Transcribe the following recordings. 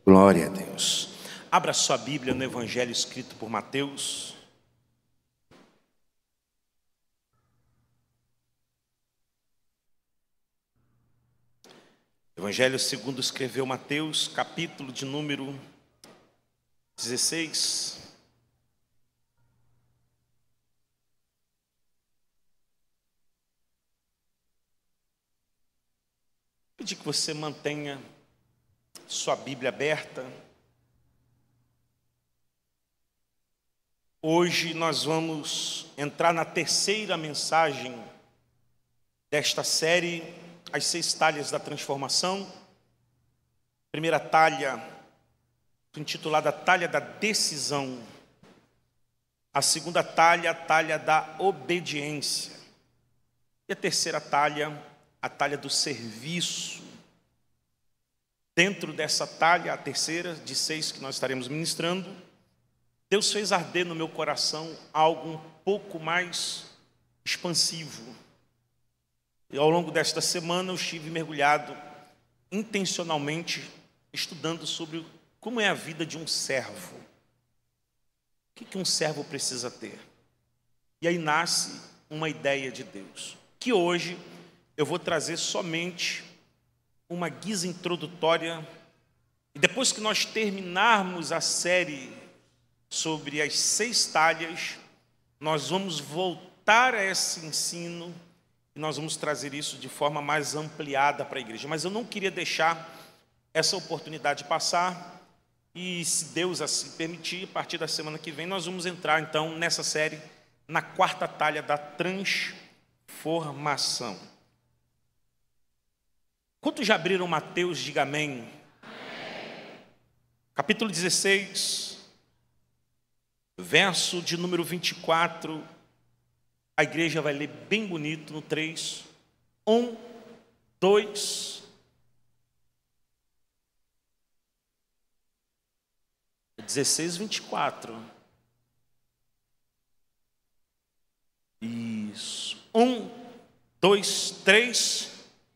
Glória a Deus. Abra sua Bíblia no Evangelho escrito por Mateus. Evangelho segundo escreveu Mateus, capítulo de número 16. Pedir que você mantenha sua Bíblia aberta. Hoje nós vamos entrar na terceira mensagem desta série, as 6 talhas da transformação. Primeira talha, intitulada Talha da Decisão. A segunda talha, a talha da obediência. E a terceira talha, a talha do serviço. Dentro dessa talha, a terceira de 6 que nós estaremos ministrando, Deus fez arder no meu coração algo um pouco mais expansivo. E ao longo desta semana eu estive mergulhado intencionalmente estudando sobre como é a vida de um servo. O que um servo precisa ter? E aí nasce uma ideia de Deus, que hoje eu vou trazer somente uma guisa introdutória. E depois que nós terminarmos a série sobre as 6 talhas, nós vamos voltar a esse ensino e nós vamos trazer isso de forma mais ampliada para a igreja. Mas eu não queria deixar essa oportunidade passar, e se Deus assim permitir, a partir da semana que vem nós vamos entrar então nessa série, na 4ª talha da transformação. Quantos já abriram Mateus? Diga amém. Amém. Capítulo 16, verso de número 24. A igreja vai ler bem bonito no 3. 1, 2. 16, 24. Isso. 1, 2, 3.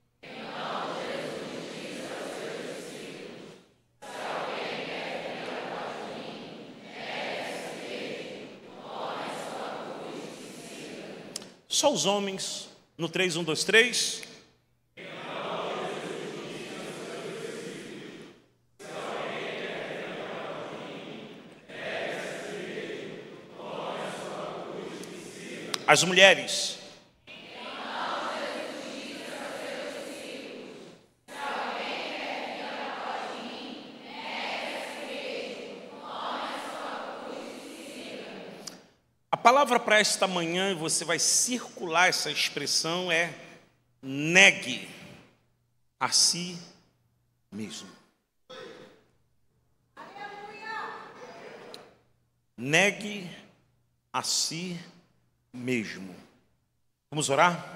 Só os homens, no 3, 1, 2, 3. As mulheres. A palavra para esta manhã, você vai circular essa expressão, é negue a si mesmo. Negue a si mesmo. Vamos orar?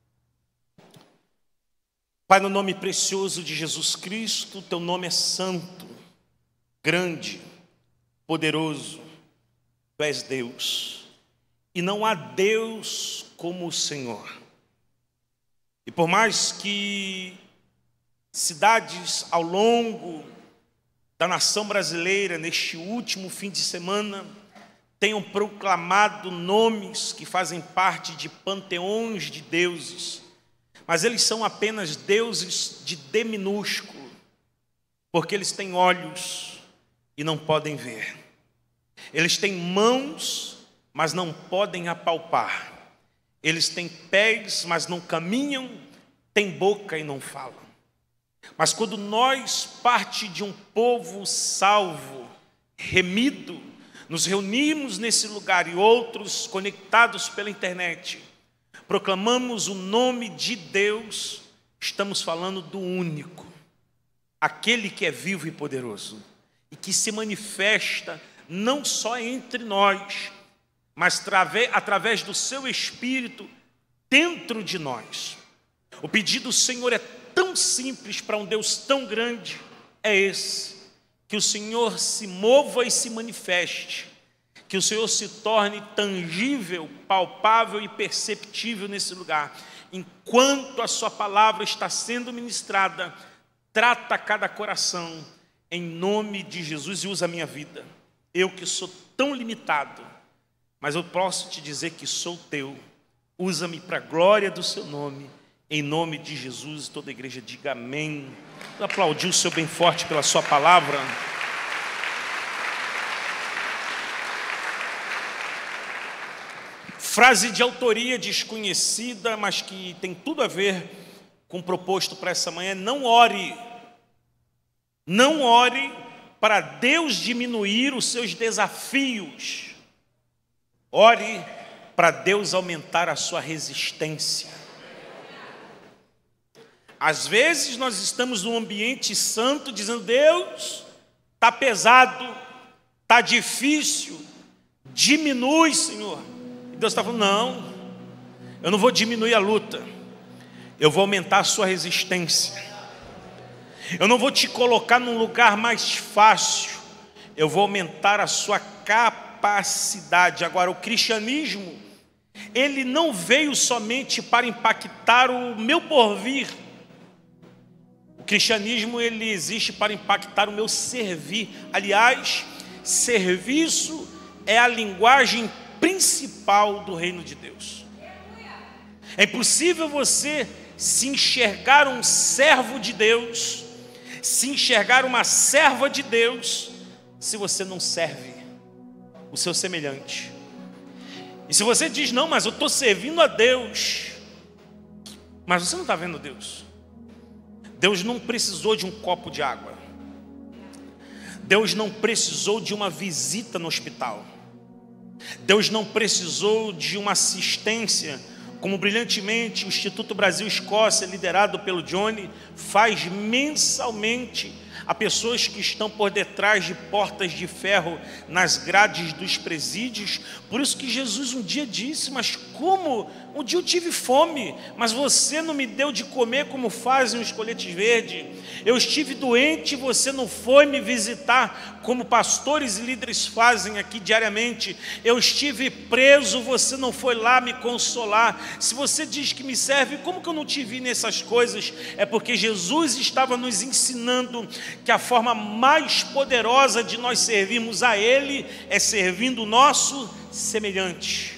Pai, no nome precioso de Jesus Cristo, teu nome é santo, grande, poderoso, tu és Deus. E não há Deus como o Senhor. E por mais que cidades ao longo da nação brasileira, neste último fim de semana, tenham proclamado nomes que fazem parte de panteões de deuses, mas eles são apenas deuses de D minúsculo, porque eles têm olhos e não podem ver. Eles têm mãos, mas não podem apalpar. Eles têm pés, mas não caminham, têm boca e não falam. Mas quando nós, parte de um povo salvo, remido, nos reunimos nesse lugar e outros conectados pela internet, proclamamos o nome de Deus, estamos falando do único, aquele que é vivo e poderoso, e que se manifesta não só entre nós, mas através do seu Espírito dentro de nós. O pedido do Senhor é tão simples para um Deus tão grande, é esse: que o Senhor se mova e se manifeste, que o Senhor se torne tangível, palpável e perceptível nesse lugar. Enquanto a sua palavra está sendo ministrada, trata cada coração, em nome de Jesus, e usa a minha vida. Eu que sou tão limitado, mas eu posso te dizer que sou teu. Usa-me para a glória do seu nome, em nome de Jesus. Toda a igreja diga amém. Vou aplaudir o Senhor bem forte pela sua palavra. Frase de autoria desconhecida, mas que tem tudo a ver com o proposto para essa manhã: não ore para Deus diminuir os seus desafios. Ore para Deus aumentar a sua resistência. Às vezes nós estamos num ambiente santo dizendo: Deus, está pesado, está difícil, diminui, Senhor. E Deus está falando: não, eu não vou diminuir a luta, eu vou aumentar a sua resistência. Eu não vou te colocar num lugar mais fácil, eu vou aumentar a sua capacidade. Agora, o cristianismo, ele não veio somente para impactar o meu porvir. O cristianismo, ele existe para impactar o meu servir. Aliás, serviço é a linguagem principal do reino de Deus. É impossível você se enxergar um servo de Deus, se enxergar uma serva de Deus, se você não serve o seu semelhante. E se você diz: não, mas eu estou servindo a Deus, mas você não está vendo Deus. Deus não precisou de um copo de água. Deus não precisou de uma visita no hospital. Deus não precisou de uma assistência, como brilhantemente o Instituto Brasil-Escócia, liderado pelo Johnny, faz mensalmente a pessoas que estão por detrás de portas de ferro nas grades dos presídios. Por isso que Jesus um dia disse: mas como? Um dia eu tive fome, mas você não me deu de comer como fazem os coletes verdes. Eu estive doente e você não foi me visitar, como pastores e líderes fazem aqui diariamente. Eu estive preso, você não foi lá me consolar. Se você diz que me serve, como que eu não te vi nessas coisas? É porque Jesus estava nos ensinando que a forma mais poderosa de nós servirmos a Ele é servindo o nosso semelhante.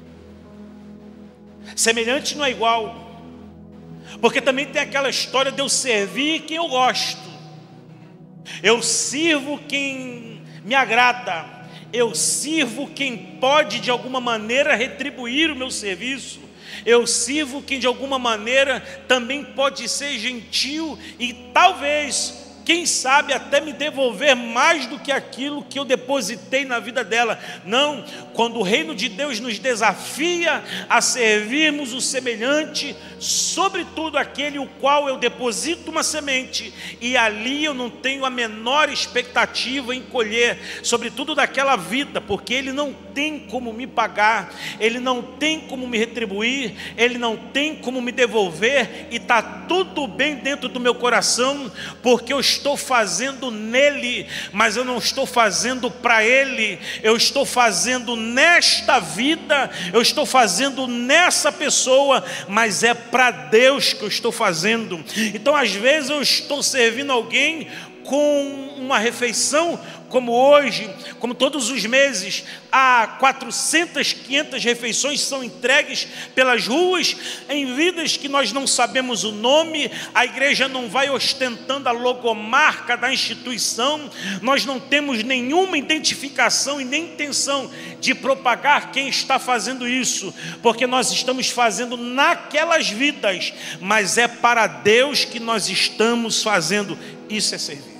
Semelhante não é igual, porque também tem aquela história de eu servir quem eu gosto, eu sirvo quem me agrada, eu sirvo quem pode de alguma maneira retribuir o meu serviço, eu sirvo quem de alguma maneira também pode ser gentil e talvez, quem sabe, até me devolver mais do que aquilo que eu depositei na vida dela. Não, quando o reino de Deus nos desafia a servirmos o semelhante, sobretudo aquele o qual eu deposito uma semente, e ali eu não tenho a menor expectativa em colher, sobretudo daquela vida, porque ele não tem como me pagar, ele não tem como me retribuir, ele não tem como me devolver, e está tudo bem dentro do meu coração, porque eu estou fazendo nele, mas eu não estou fazendo para ele, eu estou fazendo nesta vida, eu estou fazendo nessa pessoa, mas é para Deus que eu estou fazendo. Então às vezes eu estou servindo alguém com uma refeição, como hoje, como todos os meses, há 400, 500 refeições são entregues pelas ruas, em vidas que nós não sabemos o nome, a igreja não vai ostentando a logomarca da instituição, nós não temos nenhuma identificação e nem intenção de propagar quem está fazendo isso, porque nós estamos fazendo naquelas vidas, mas é para Deus que nós estamos fazendo. Isso é servir.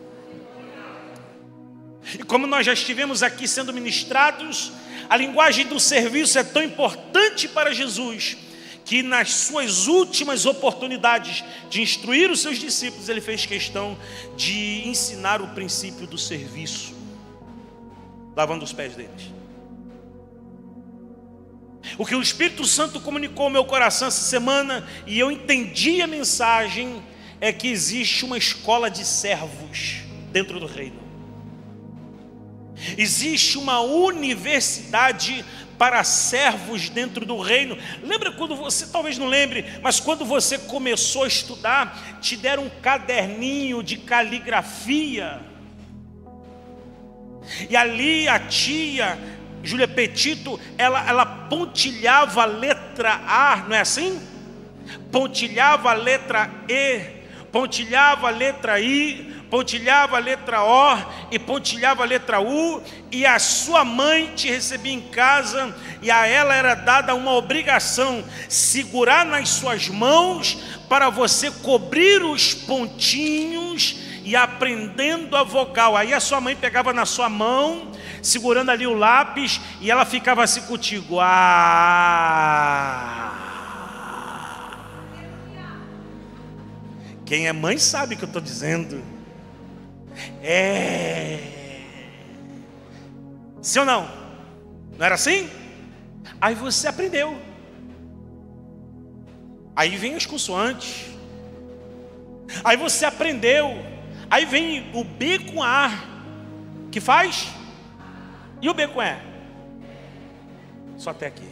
E como nós já estivemos aqui sendo ministrados, a linguagem do serviço é tão importante para Jesus, que nas suas últimas oportunidades de instruir os seus discípulos, ele fez questão de ensinar o princípio do serviço, lavando os pés deles. O que o Espírito Santo comunicou ao meu coração essa semana, e eu entendi a mensagem, é que existe uma escola de servos dentro do reino. Existe uma universidade para servos dentro do reino. Lembra quando você, talvez não lembre, mas quando você começou a estudar, te deram um caderninho de caligrafia. E ali a tia Júlia Petito, ela pontilhava a letra A, não é assim? Pontilhava a letra E, pontilhava a letra I, pontilhava a letra O e pontilhava a letra U, e a sua mãe te recebia em casa, e a ela era dada uma obrigação: segurar nas suas mãos para você cobrir os pontinhos e aprendendo a vogal. Aí a sua mãe pegava na sua mão, segurando ali o lápis, e ela ficava assim contigo. Quem é mãe sabe o que eu estou dizendo. Sim ou não? Não era assim? Aí você aprendeu. Aí vem as consoantes. Aí você aprendeu. Aí vem o B com A. Que faz? E o B com E? Só até aqui.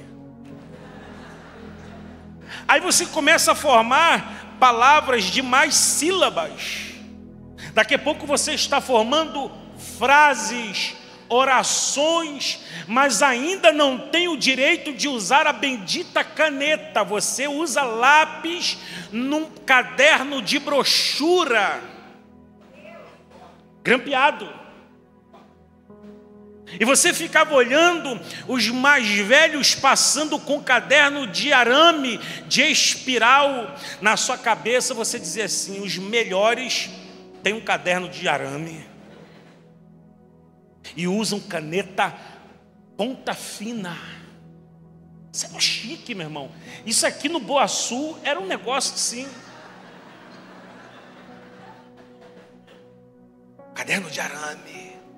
Aí você começa a formar palavras de mais sílabas. Daqui a pouco você está formando frases, orações, mas ainda não tem o direito de usar a bendita caneta. Você usa lápis num caderno de brochura, grampeado. E você ficava olhando os mais velhos passando com caderno de arame, de espiral. Na sua cabeça você dizia assim: os melhores têm um caderno de arame e usam caneta ponta fina. Isso é chique, meu irmão. Isso aqui no Boa Sul era um negócio assim. Caderno de arame.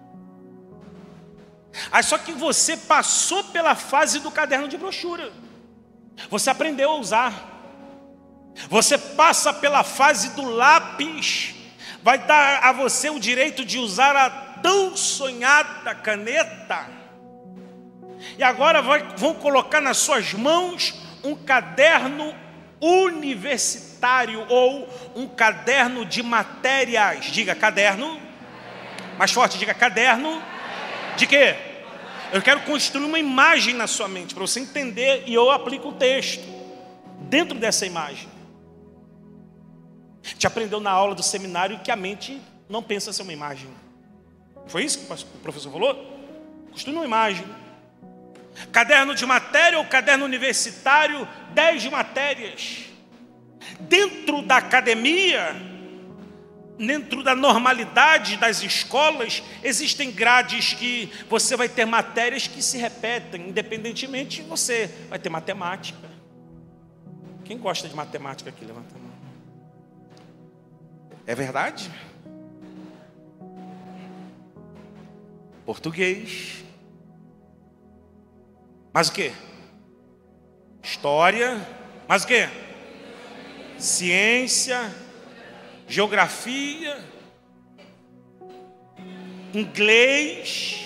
Aí só que você passou pela fase do caderno de brochura. Você aprendeu a usar. Você passa pela fase do lápis. Vai dar a você o direito de usar a tão sonhada caneta. E agora vão colocar nas suas mãos um caderno universitário ou um caderno de matérias. Diga caderno. Mais forte, diga caderno. De quê? Eu quero construir uma imagem na sua mente para você entender, e eu aplico o texto dentro dessa imagem. Te aprendeu na aula do seminário que a mente não pensa ser uma imagem. Foi isso que o professor falou? Construir uma imagem. Caderno de matéria ou caderno universitário, 10 matérias. Dentro da academia, dentro da normalidade das escolas, existem grades que você vai ter matérias que se repetem, independentemente, você vai ter matemática. Quem gosta de matemática aqui? Levanta a mão. É verdade? Português. Mais o quê? História. Mais o quê? Ciência. Geografia, inglês,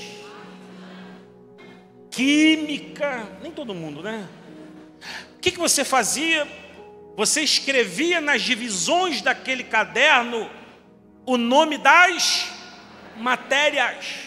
química, nem todo mundo, né? O que você fazia? Você escrevia nas divisões daquele caderno o nome das matérias.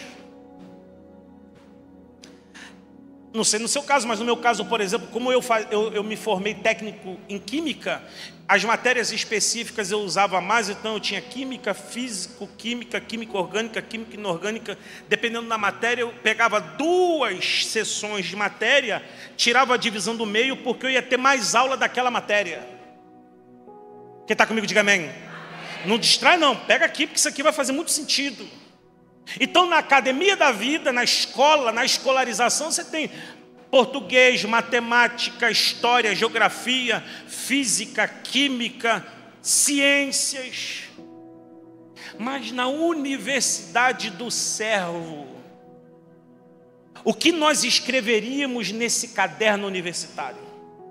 Não sei no seu caso, mas no meu caso, por exemplo, como eu me formei técnico em química, as matérias específicas eu usava mais, então eu tinha química, físico-química, química orgânica, química inorgânica. Dependendo da matéria, eu pegava 2 sessões de matéria, tirava a divisão do meio, porque eu ia ter mais aula daquela matéria. Quem está comigo, diga amém. Não distrai não, pega aqui, porque isso aqui vai fazer muito sentido. Então, na academia da vida, na escola, na escolarização, você tem português, matemática, história, geografia, física, química, ciências. Mas na universidade do servo, o que nós escreveríamos nesse caderno universitário?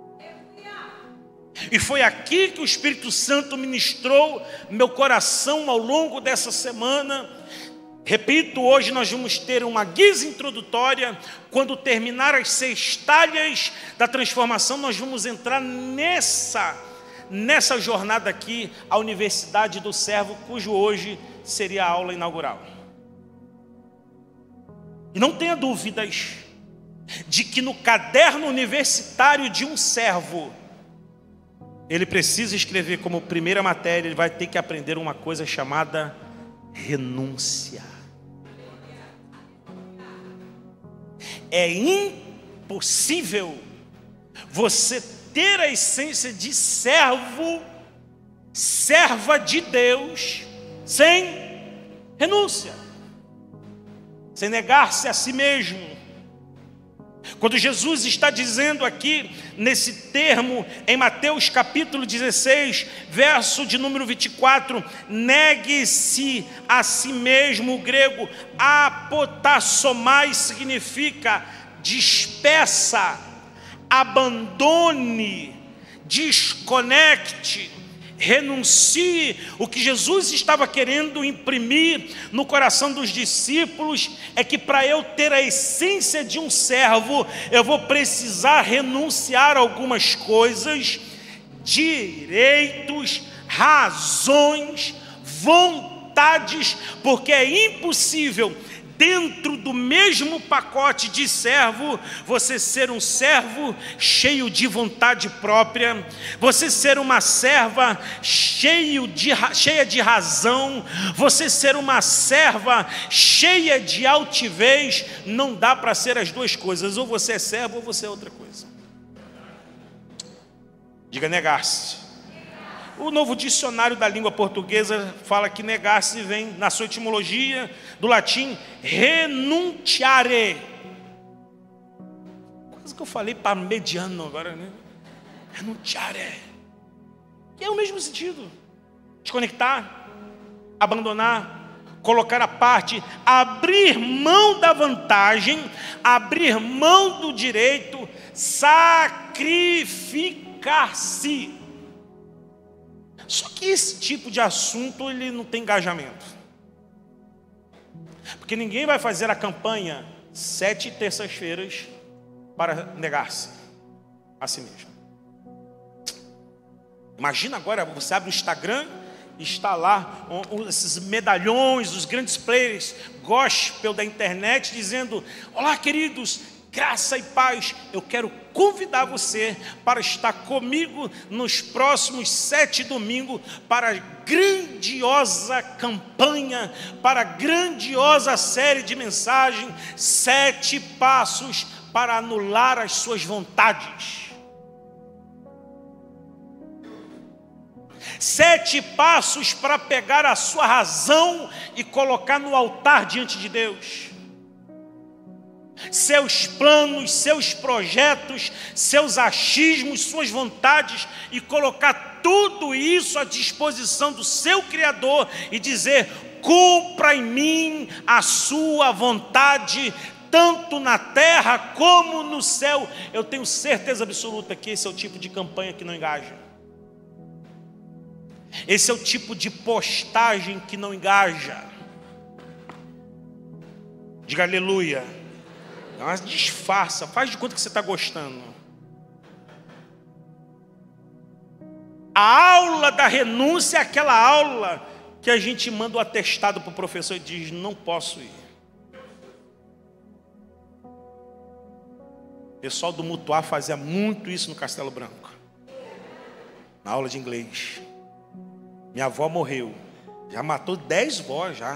E foi aqui que o Espírito Santo ministrou meu coração ao longo dessa semana. Repito, hoje nós vamos ter uma guisa introdutória. Quando terminar as 6 talhas da transformação, nós vamos entrar nessa jornada aqui, a Universidade do Servo, cujo hoje seria a aula inaugural. E não tenha dúvidas de que no caderno universitário de um servo, ele precisa escrever como primeira matéria, ele vai ter que aprender uma coisa chamada renúncia. É impossível você ter a essência de servo, serva de Deus, sem renúncia, sem negar-se a si mesmo. Quando Jesus está dizendo aqui, nesse termo, em Mateus capítulo 16, verso de número 24, negue-se a si mesmo, o grego apotassomai significa despeça, abandone, desconecte, renuncie. O que Jesus estava querendo imprimir no coração dos discípulos é que para eu ter a essência de um servo, eu vou precisar renunciar a algumas coisas, direitos, razões, vontades, porque é impossível dentro do mesmo pacote de servo, você ser um servo cheio de vontade própria, você ser uma serva cheia de razão, você ser uma serva cheia de altivez. Não dá para ser as duas coisas, ou você é servo ou você é outra coisa. Diga negar-se. O novo dicionário da língua portuguesa fala que negar-se vem, na sua etimologia, do latim renunciare. Coisa que eu falei para mediano agora, né? Renunciare. Que é o mesmo sentido. Desconectar, abandonar, colocar à parte, abrir mão da vantagem, abrir mão do direito, sacrificar-se. Só que esse tipo de assunto, ele não tem engajamento. Porque ninguém vai fazer a campanha 7 terças-feiras para negar-se a si mesmo. Imagina agora, você abre o Instagram e está lá esses medalhões, os grandes players gospel da internet, dizendo: olá queridos, graça e paz, eu quero convidar você para estar comigo nos próximos 7 domingos para a grandiosa campanha, para a grandiosa série de mensagens, 7 passos para anular as suas vontades. 7 passos para pegar a sua razão e colocar no altar diante de Deus. Seus planos, seus projetos, seus achismos, suas vontades, e colocar tudo isso à disposição do seu Criador e dizer: cumpra em mim a sua vontade, tanto na terra como no céu. Eu tenho certeza absoluta que esse é o tipo de campanha que não engaja. Esse é o tipo de postagem que não engaja. Diga aleluia. Mas disfarça, faz de conta que você está gostando. A aula da renúncia é aquela aula que a gente manda o atestado para o professor e diz: não posso ir. O pessoal do Mutuá fazia muito isso no Castelo Branco, na aula de inglês. Minha avó morreu, já matou 10 vós já.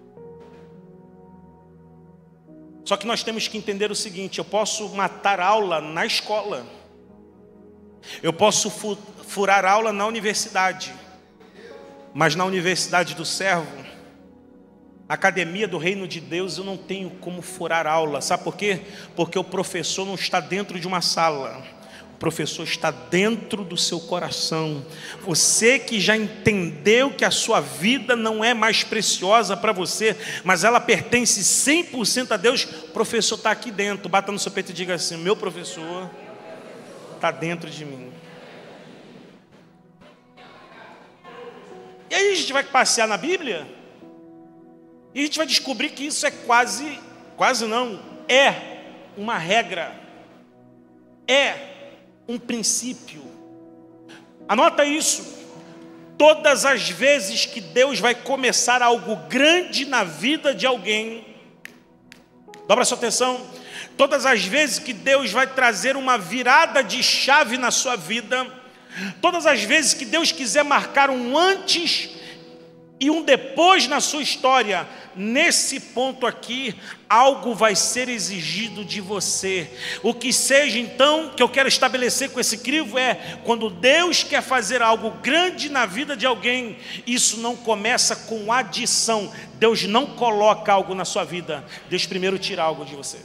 Só que nós temos que entender o seguinte: eu posso matar aula na escola, eu posso furar aula na universidade, mas na universidade do servo, na academia do reino de Deus, eu não tenho como furar aula. Sabe por quê? Porque o professor não está dentro de uma sala, o professor está dentro do seu coração. Você que já entendeu que a sua vida não é mais preciosa para você, mas ela pertence 100% a Deus, o professor está aqui dentro. Bata no seu peito e diga assim: meu professor está dentro de mim. E aí a gente vai passear na Bíblia? E a gente vai descobrir que isso é quase não, é uma regra, é um princípio. Anota isso. Todas as vezes que Deus vai começar algo grande na vida de alguém, dobra sua atenção, todas as vezes que Deus vai trazer uma virada de chave na sua vida, todas as vezes que Deus quiser marcar um antes e um depois na sua história, nesse ponto aqui, algo vai ser exigido de você. O que seja então, que eu quero estabelecer com esse crivo é, quando Deus quer fazer algo grande na vida de alguém, isso não começa com adição. Deus não coloca algo na sua vida, Deus primeiro tira algo de você.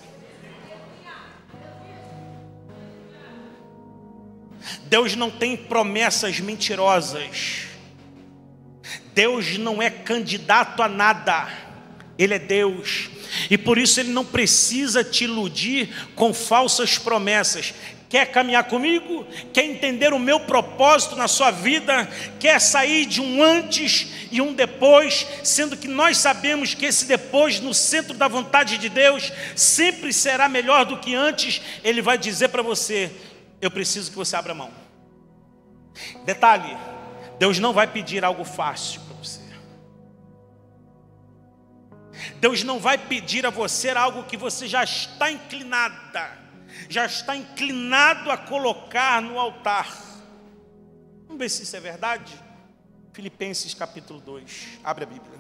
Deus não tem promessas mentirosas. Deus não é candidato a nada, Ele é Deus, e por isso Ele não precisa te iludir com falsas promessas. Quer caminhar comigo? Quer entender o meu propósito na sua vida? Quer sair de um antes e um depois, sendo que nós sabemos que esse depois, no centro da vontade de Deus, sempre será melhor do que antes? Ele vai dizer para você: eu preciso que você abra mão. Detalhe, Deus não vai pedir algo fácil para você. Deus não vai pedir a você algo que você já está inclinada, já está inclinado a colocar no altar. Vamos ver se isso é verdade? Filipenses capítulo 2, abre a Bíblia.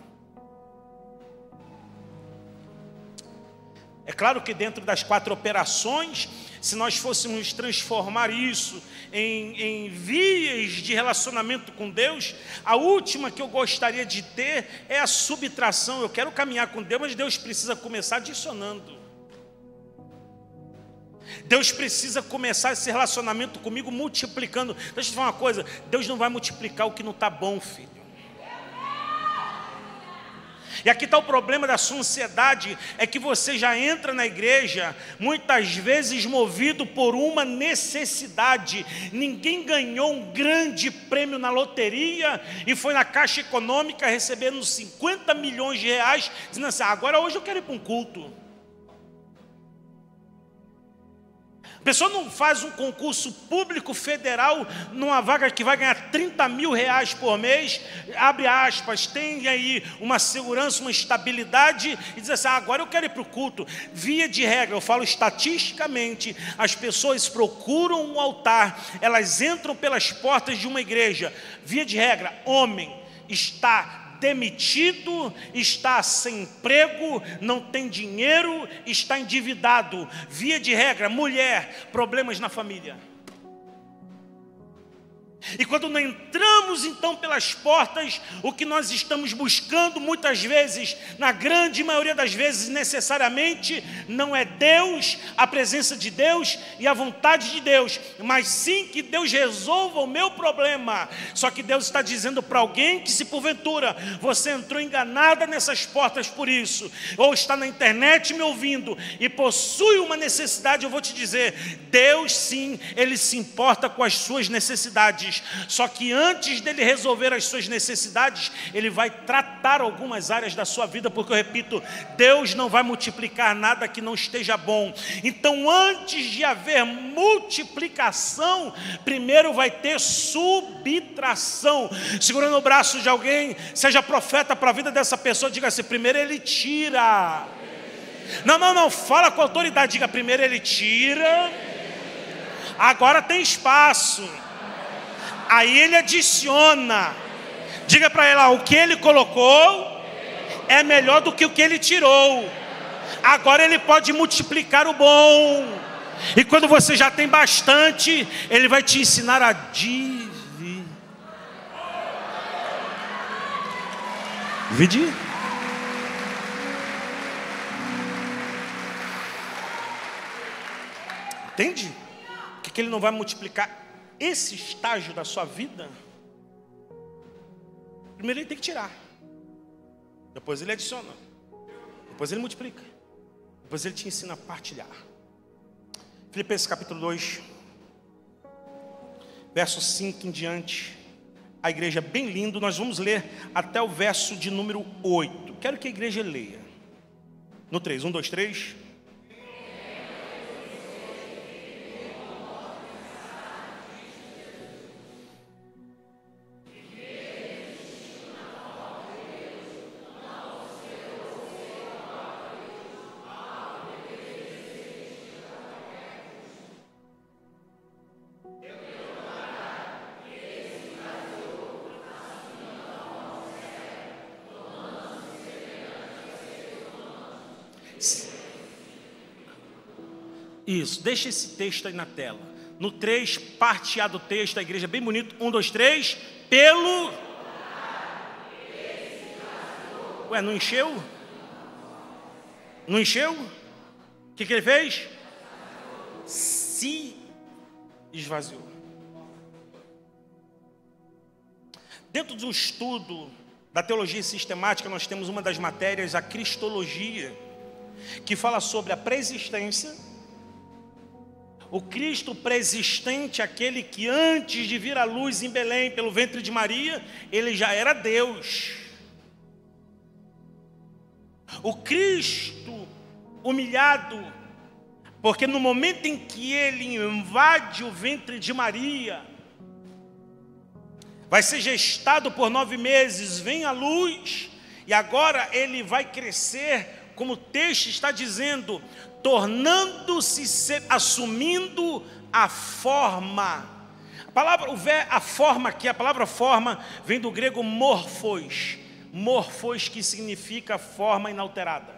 É claro que dentro das 4 operações, se nós fôssemos transformar isso em vias de relacionamento com Deus, a última que eu gostaria de ter é a subtração. Eu quero caminhar com Deus, mas Deus precisa começar adicionando. Deus precisa começar esse relacionamento comigo multiplicando. Deixa eu te falar uma coisa, Deus não vai multiplicar o que não está bom, filho. E aqui está o problema da sua ansiedade, é que você já entra na igreja, muitas vezes movido por uma necessidade. Ninguém ganhou um grande prêmio na loteria e foi na Caixa Econômica recebendo 50 milhões de reais, dizendo assim: agora hoje eu quero ir para um culto. A pessoa não faz um concurso público federal numa vaga que vai ganhar 30 mil reais por mês, abre aspas, tem aí uma segurança, uma estabilidade, e diz assim: agora eu quero ir para o culto. Via de regra, eu falo estatisticamente, as pessoas procuram um altar, elas entram pelas portas de uma igreja. Via de regra, homem está demitido, está sem emprego, não tem dinheiro, está endividado. Via de regra, mulher, problemas na família. E quando não entramos então pelas portas, o que nós estamos buscando muitas vezes, na grande maioria das vezes necessariamente, não é Deus, a presença de Deus e a vontade de Deus, mas sim que Deus resolva o meu problema. Só que Deus está dizendo para alguém que, se porventura você entrou enganada nessas portas por isso, ou está na internet me ouvindo e possui uma necessidade, eu vou te dizer, Deus sim, Ele se importa com as suas necessidades. Só que antes dele resolver as suas necessidades, ele vai tratar algumas áreas da sua vida, porque eu repito, Deus não vai multiplicar nada que não esteja bom. Então, antes de haver multiplicação, primeiro vai ter subtração. Segurando o braço de alguém, seja profeta para a vida dessa pessoa, diga assim: primeiro ele tira. Não, fala com autoridade, diga: primeiro ele tira, agora tem espaço. Aí ele adiciona. Diga para ela: o que ele colocou é melhor do que o que ele tirou. Agora ele pode multiplicar o bom. E quando você já tem bastante, ele vai te ensinar a dividir. Entende? O que ele não vai multiplicar? Esse estágio da sua vida, primeiro ele tem que tirar, depois ele adiciona, depois ele multiplica, depois ele te ensina a partilhar. Filipenses capítulo 2, verso 5 em diante, a igreja bem lindo. Nós vamos ler até o verso de número 8. Quero que a igreja leia. No 3, 1, 2, 3. Isso, deixa esse texto aí na tela. No 3, parte A do texto, a igreja bem bonito. 1, 2, 3. Pelo... Ué, não encheu? Não encheu? O que ele fez? Se esvaziou. Dentro de um estudo da teologia sistemática, nós temos uma das matérias, a cristologia, que fala sobre a preexistência. O Cristo preexistente, aquele que antes de vir à luz em Belém, pelo ventre de Maria, ele já era Deus. O Cristo humilhado, porque no momento em que ele invade o ventre de Maria, vai ser gestado por 9 meses, vem à luz, e agora ele vai crescer, como o texto está dizendo, tornando-se, assumindo a forma. A forma aqui, a palavra forma, vem do grego morphos. Morphos, que significa forma inalterada.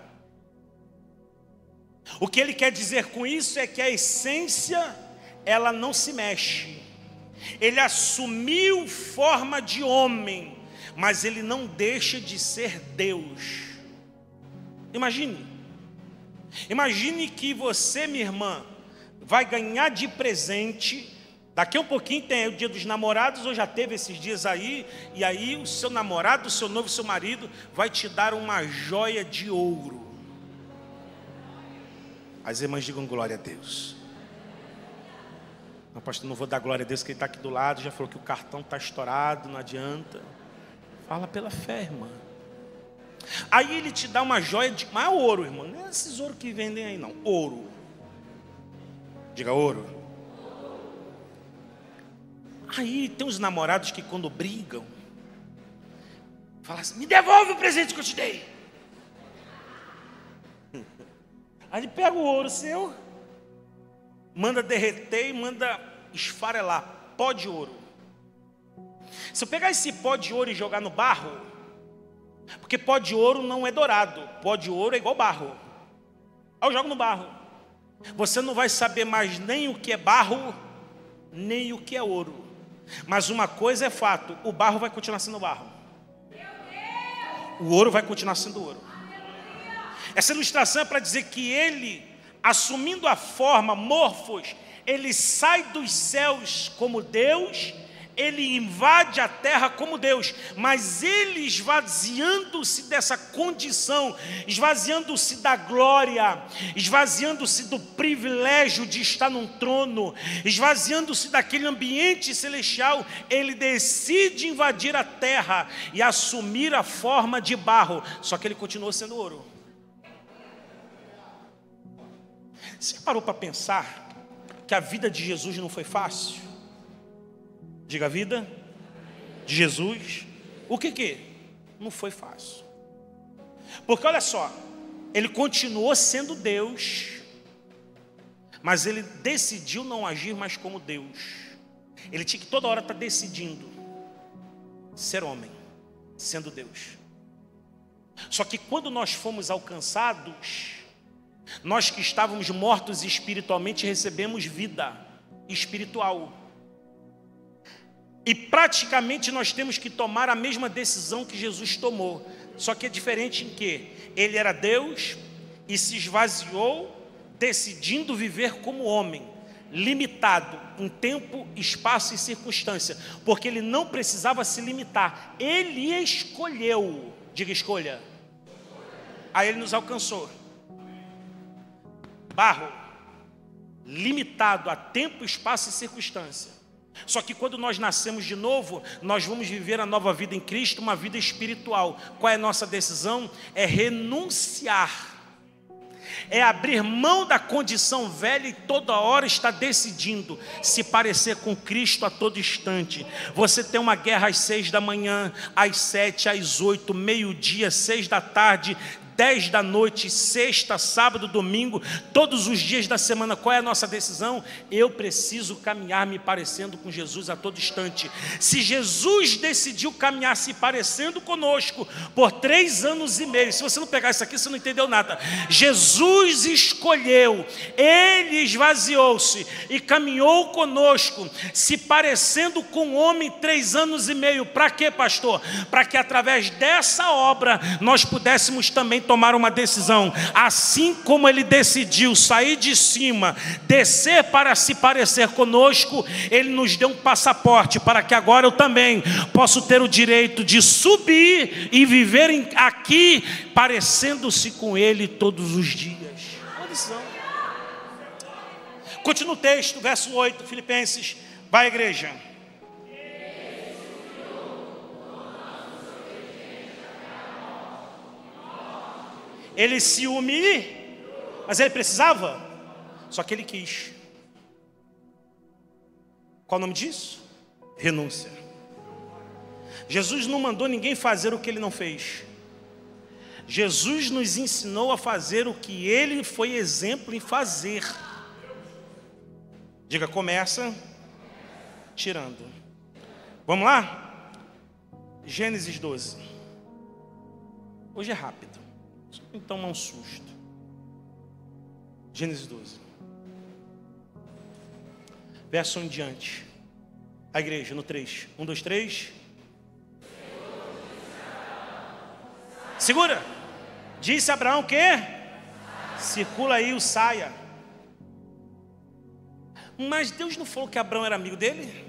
O que ele quer dizer com isso é que a essência, ela não se mexe. Ele assumiu forma de homem, mas ele não deixa de ser Deus. Imagine que você, minha irmã, vai ganhar de presente. Daqui a um pouquinho tem o dia dos namorados, ou já teve esses dias aí. E aí o seu namorado, o seu noivo, o seu marido vai te dar uma joia de ouro. As irmãs digam glória a Deus. Não, pastor, não vou dar glória a Deus, que ele está aqui do lado. Já falou que o cartão está estourado, não adianta. Fala pela fé, irmã. Aí ele te dá uma joia de... Mas é ouro, irmão. Não é esses ouro que vendem aí, não. Ouro. Diga ouro. Aí tem uns namorados que quando brigam, falam assim, me devolve o presente que eu te dei. Aí ele pega o ouro seu, manda derreter e manda esfarelar. Pó de ouro. Se eu pegar esse pó de ouro e jogar no barro, porque pó de ouro não é dourado, pó de ouro é igual barro. Aí eu jogo no barro. Você não vai saber mais nem o que é barro, nem o que é ouro. Mas uma coisa é fato, o barro vai continuar sendo barro. O ouro vai continuar sendo ouro. Essa ilustração é para dizer que ele, assumindo a forma, morfos, ele sai dos céus como Deus, ele invade a terra como Deus, mas ele esvaziando-se dessa condição, esvaziando-se da glória, esvaziando-se do privilégio de estar num trono, esvaziando-se daquele ambiente celestial, ele decide invadir a terra e assumir a forma de barro, só que ele continuou sendo ouro. Você parou para pensar que a vida de Jesus não foi fácil? Diga a vida de Jesus. O que? Não foi fácil. Porque olha só, ele continuou sendo Deus, mas ele decidiu não agir mais como Deus. Ele tinha que toda hora estar decidindo ser homem, sendo Deus. Só que quando nós fomos alcançados, nós que estávamos mortos espiritualmente recebemos vida espiritual. E praticamente nós temos que tomar a mesma decisão que Jesus tomou. Só que é diferente em que ele era Deus e se esvaziou, decidindo viver como homem, limitado em tempo, espaço e circunstância, porque ele não precisava se limitar. Ele escolheu, diga escolha. Aí ele nos alcançou. Barro, limitado a tempo, espaço e circunstância. Só que quando nós nascemos de novo, nós vamos viver a nova vida em Cristo, uma vida espiritual. Qual é a nossa decisão? É renunciar. É abrir mão da condição velha e toda hora está decidindo se parecer com Cristo a todo instante. Você tem uma guerra às 6 da manhã, às 7, às 8, meio-dia, 6 da tarde, 10 da noite, sexta, sábado, domingo, todos os dias da semana. Qual é a nossa decisão? Eu preciso caminhar me parecendo com Jesus a todo instante. Se Jesus decidiu caminhar se parecendo conosco por 3 anos e meio, se você não pegar isso aqui, você não entendeu nada. Jesus escolheu, Ele esvaziou-se e caminhou conosco, se parecendo com o homem 3 anos e meio. Para quê, pastor? Para que através dessa obra nós pudéssemos também tomar uma decisão. Assim como Ele decidiu sair de cima, descer para se parecer conosco, Ele nos deu um passaporte para que agora eu também possa ter o direito de subir e viver aqui parecendo-se com Ele todos os dias. Uma decisão. Continua o texto, verso 8, Filipenses. Vai, igreja. Ele se humilha, mas ele precisava, só que ele quis. Qual o nome disso? Renúncia. Jesus não mandou ninguém fazer o que ele não fez. Jesus nos ensinou a fazer o que ele foi exemplo em fazer. Diga, começa tirando. Vamos lá? Gênesis 12. Hoje é rápido. Então não um susto. Gênesis 12. Verso 1 em diante. A igreja no 3. 1, 2, 3. Segura. Disse Abraão o quê? Circula aí o saia. Mas Deus não falou que Abraão era amigo dele?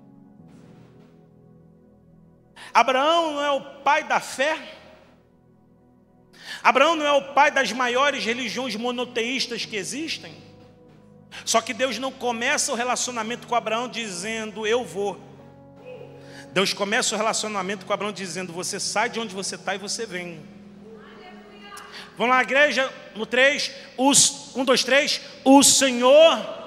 Abraão não é o pai da fé? Abraão não é o pai das maiores religiões monoteístas que existem? Só que Deus não começa o relacionamento com Abraão dizendo, eu vou. Deus começa o relacionamento com Abraão dizendo, você sai de onde você está e você vem. Vamos lá, igreja, no 3, 1, 2, 3, o Senhor...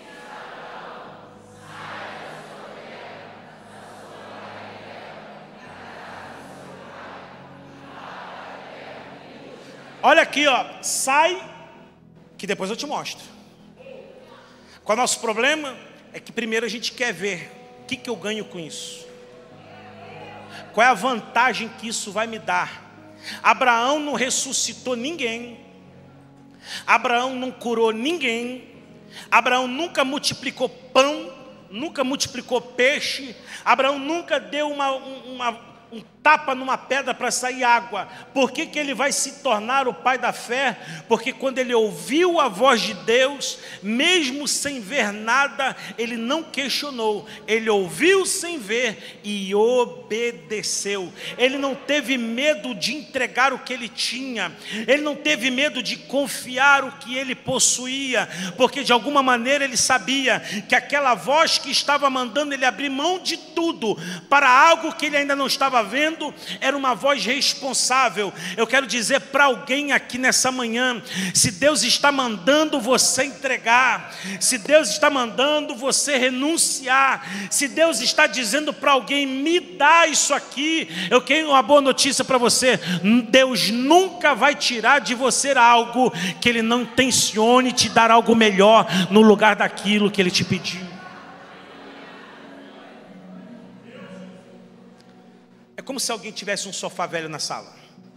Olha aqui, ó, sai, que depois eu te mostro. Qual é o nosso problema? É que primeiro a gente quer ver o que eu ganho com isso. Qual é a vantagem que isso vai me dar? Abraão não ressuscitou ninguém. Abraão não curou ninguém. Abraão nunca multiplicou pão, nunca multiplicou peixe. Abraão nunca deu um tapa numa pedra para sair água. Por que ele vai se tornar o pai da fé? Porque quando ele ouviu a voz de Deus, mesmo sem ver nada, ele não questionou. Ele ouviu sem ver e obedeceu. Ele não teve medo de entregar o que ele tinha. Ele não teve medo de confiar o que ele possuía, porque de alguma maneira ele sabia que aquela voz que estava mandando ele abrir mão de tudo para algo que ele ainda não estava vendo, era uma voz responsável. Eu quero dizer para alguém aqui nessa manhã, se Deus está mandando você entregar, se Deus está mandando você renunciar, se Deus está dizendo para alguém, me dá isso aqui, eu tenho uma boa notícia para você: Deus nunca vai tirar de você algo que Ele não intencione te dar algo melhor no lugar daquilo que Ele te pediu. É como se alguém tivesse um sofá velho na sala.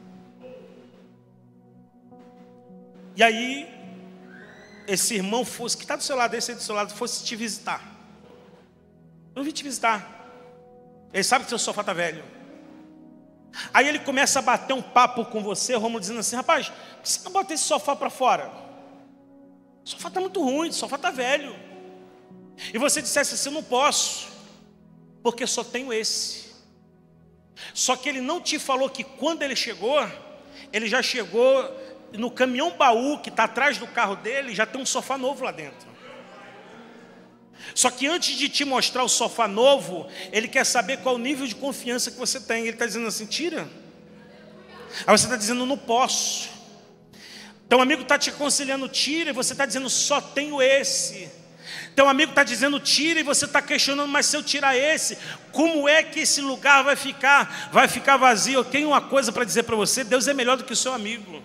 E aí, esse irmão fosse, que está do seu lado, esse aí do seu lado, fosse te visitar. Eu não vim te visitar. Ele sabe que seu sofá está velho. Aí ele começa a bater um papo com você, Romulo, dizendo assim, rapaz, por que você não bota esse sofá para fora? O sofá está muito ruim, o sofá está velho. E você dissesse assim, eu não posso, porque só tenho esse. Só que ele não te falou que quando ele chegou, ele já chegou no caminhão baú que está atrás do carro dele, já tem um sofá novo lá dentro. Só que antes de te mostrar o sofá novo, Ele quer saber qual o nível de confiança que você tem. Ele está dizendo assim, tira. Aí você está dizendo, não posso. Teu amigo está te aconselhando, tira, e você está dizendo, só tenho esse. Teu amigo está dizendo, tira, e você está questionando, mas se eu tirar esse, como é que esse lugar vai ficar? Vai ficar vazio. Eu tenho uma coisa para dizer para você, Deus é melhor do que o seu amigo.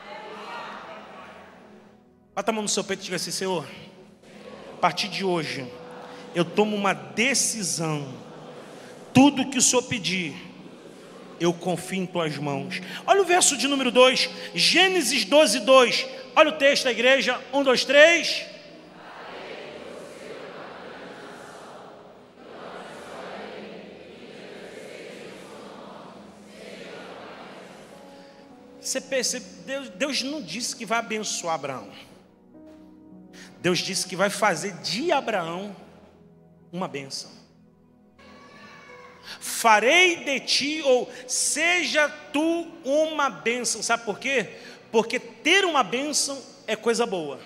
Bata a mão no seu peito e diga assim, Senhor, a partir de hoje, eu tomo uma decisão. Tudo que o Senhor pedir, eu confio em tuas mãos. Olha o verso de número 2, Gênesis 12, 2. Olha o texto da igreja, 1, 2, 3. Você percebe, Deus não disse que vai abençoar Abraão. Deus disse que vai fazer de Abraão uma bênção. Farei de ti, ou seja tu uma bênção. Sabe por quê? Porque ter uma bênção é coisa boa.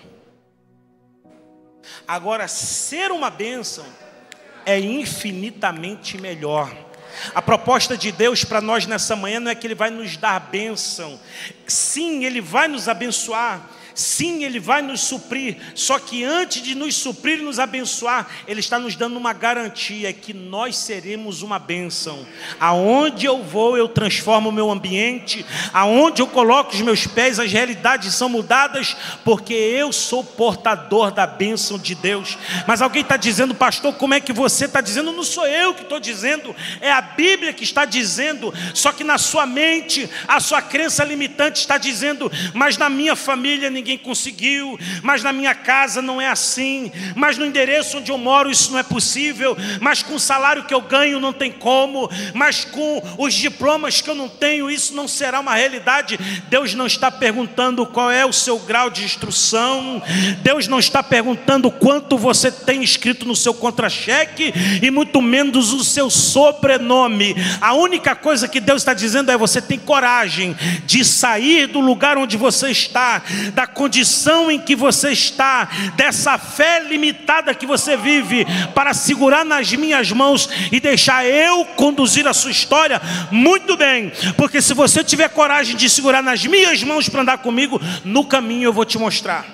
Agora, ser uma bênção é infinitamente melhor. A proposta de Deus para nós nessa manhã não é que Ele vai nos dar bênção. Sim, Ele vai nos abençoar. Sim, Ele vai nos suprir. Só que antes de nos suprir e nos abençoar, Ele está nos dando uma garantia que nós seremos uma bênção. Aonde eu vou, eu transformo o meu ambiente. Aonde eu coloco os meus pés, as realidades são mudadas, porque eu sou portador da bênção de Deus. Mas alguém está dizendo, pastor, como é que você está dizendo? Não sou eu que estou dizendo, é a Bíblia que está dizendo. Só que na sua mente, a sua crença limitante está dizendo, mas na minha família ninguém conseguiu, mas na minha casa não é assim, mas no endereço onde eu moro isso não é possível, mas com o salário que eu ganho não tem como, mas com os diplomas que eu não tenho isso não será uma realidade. Deus não está perguntando qual é o seu grau de instrução, Deus não está perguntando quanto você tem escrito no seu contra-cheque e muito menos o seu sobrenome. A única coisa que Deus está dizendo é, você tem coragem de sair do lugar onde você está, da condição em que você está, dessa fé limitada que você vive, para segurar nas minhas mãos e deixar eu conduzir a sua história? Muito bem, porque se você tiver coragem de segurar nas minhas mãos para andar comigo, no caminho eu vou te mostrar.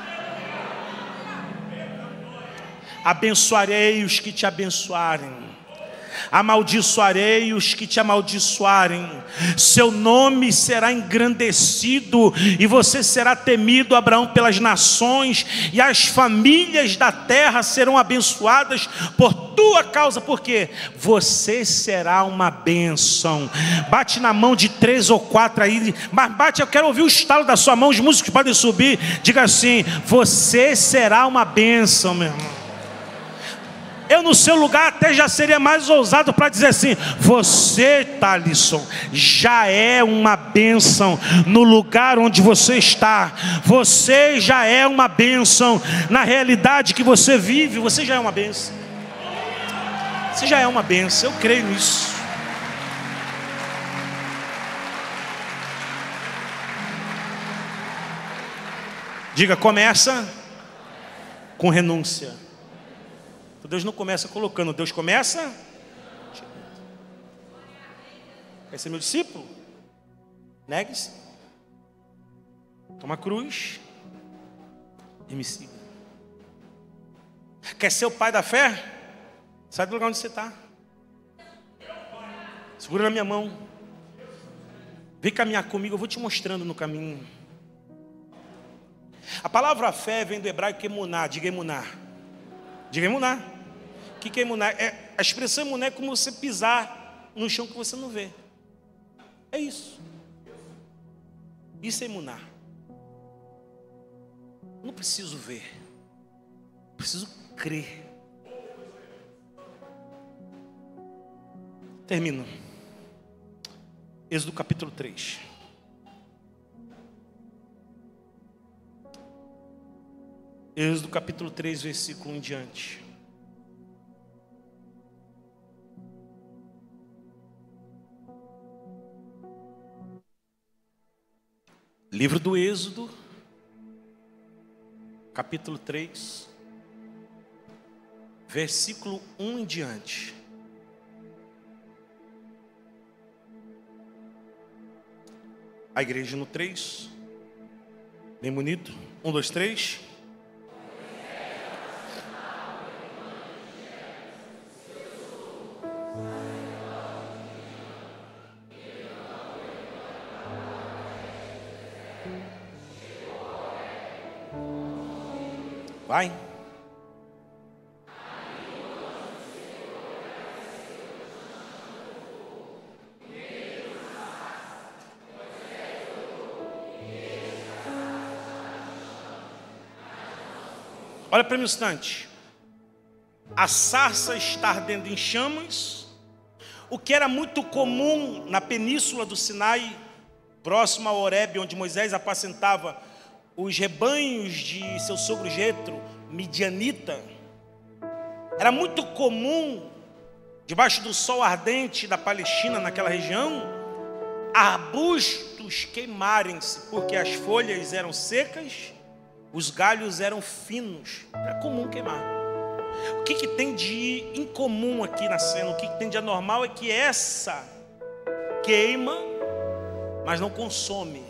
Abençoarei os que te abençoarem, amaldiçoarei os que te amaldiçoarem. Seu nome será engrandecido e você será temido, Abraão, pelas nações, e as famílias da terra serão abençoadas por tua causa, porque você será uma bênção. Bate na mão de 3 ou 4 aí, mas bate, eu quero ouvir o estalo da sua mão. Os músicos podem subir, diga assim, você será uma bênção, meu irmão. Eu no seu lugar até já seria mais ousado para dizer assim, você, Thalisson, já é uma bênção no lugar onde você está. Você já é uma bênção na realidade que você vive. Você já é uma bênção. Você já é uma bênção, eu creio nisso. Diga, começa com renúncia. Deus não começa colocando, Deus começa. Quer ser meu discípulo? Negue-se, toma a cruz e me siga. Quer ser o pai da fé? Sai do lugar onde você está. Segura na minha mão. Vem caminhar comigo, eu vou te mostrando no caminho. A palavra fé vem do hebraico emuná. Diga emuná. Diga emuná. O que é emuná? A expressão emuná é como você pisar no chão que você não vê. É isso. Isso é emuná. Não preciso ver, preciso crer. Termino. Êxodo capítulo 3. Êxodo capítulo 3, versículo 1 em diante. Livro do Êxodo, capítulo 3, versículo 1 em diante. A igreja no 3. Bem bonito. 1, 2, 3. Vai. Olha para mim um instante. A sarça está ardendo em chamas, o que era muito comum na península do Sinai, próximo a Horebe, onde Moisés apacentava os rebanhos de seu sogro Jetro, midianita. Era muito comum, debaixo do sol ardente da Palestina, naquela região, arbustos queimarem-se, porque as folhas eram secas, os galhos eram finos. Era comum queimar. O que tem de incomum aqui na cena? O que tem de anormal é que essa queima, mas não consome.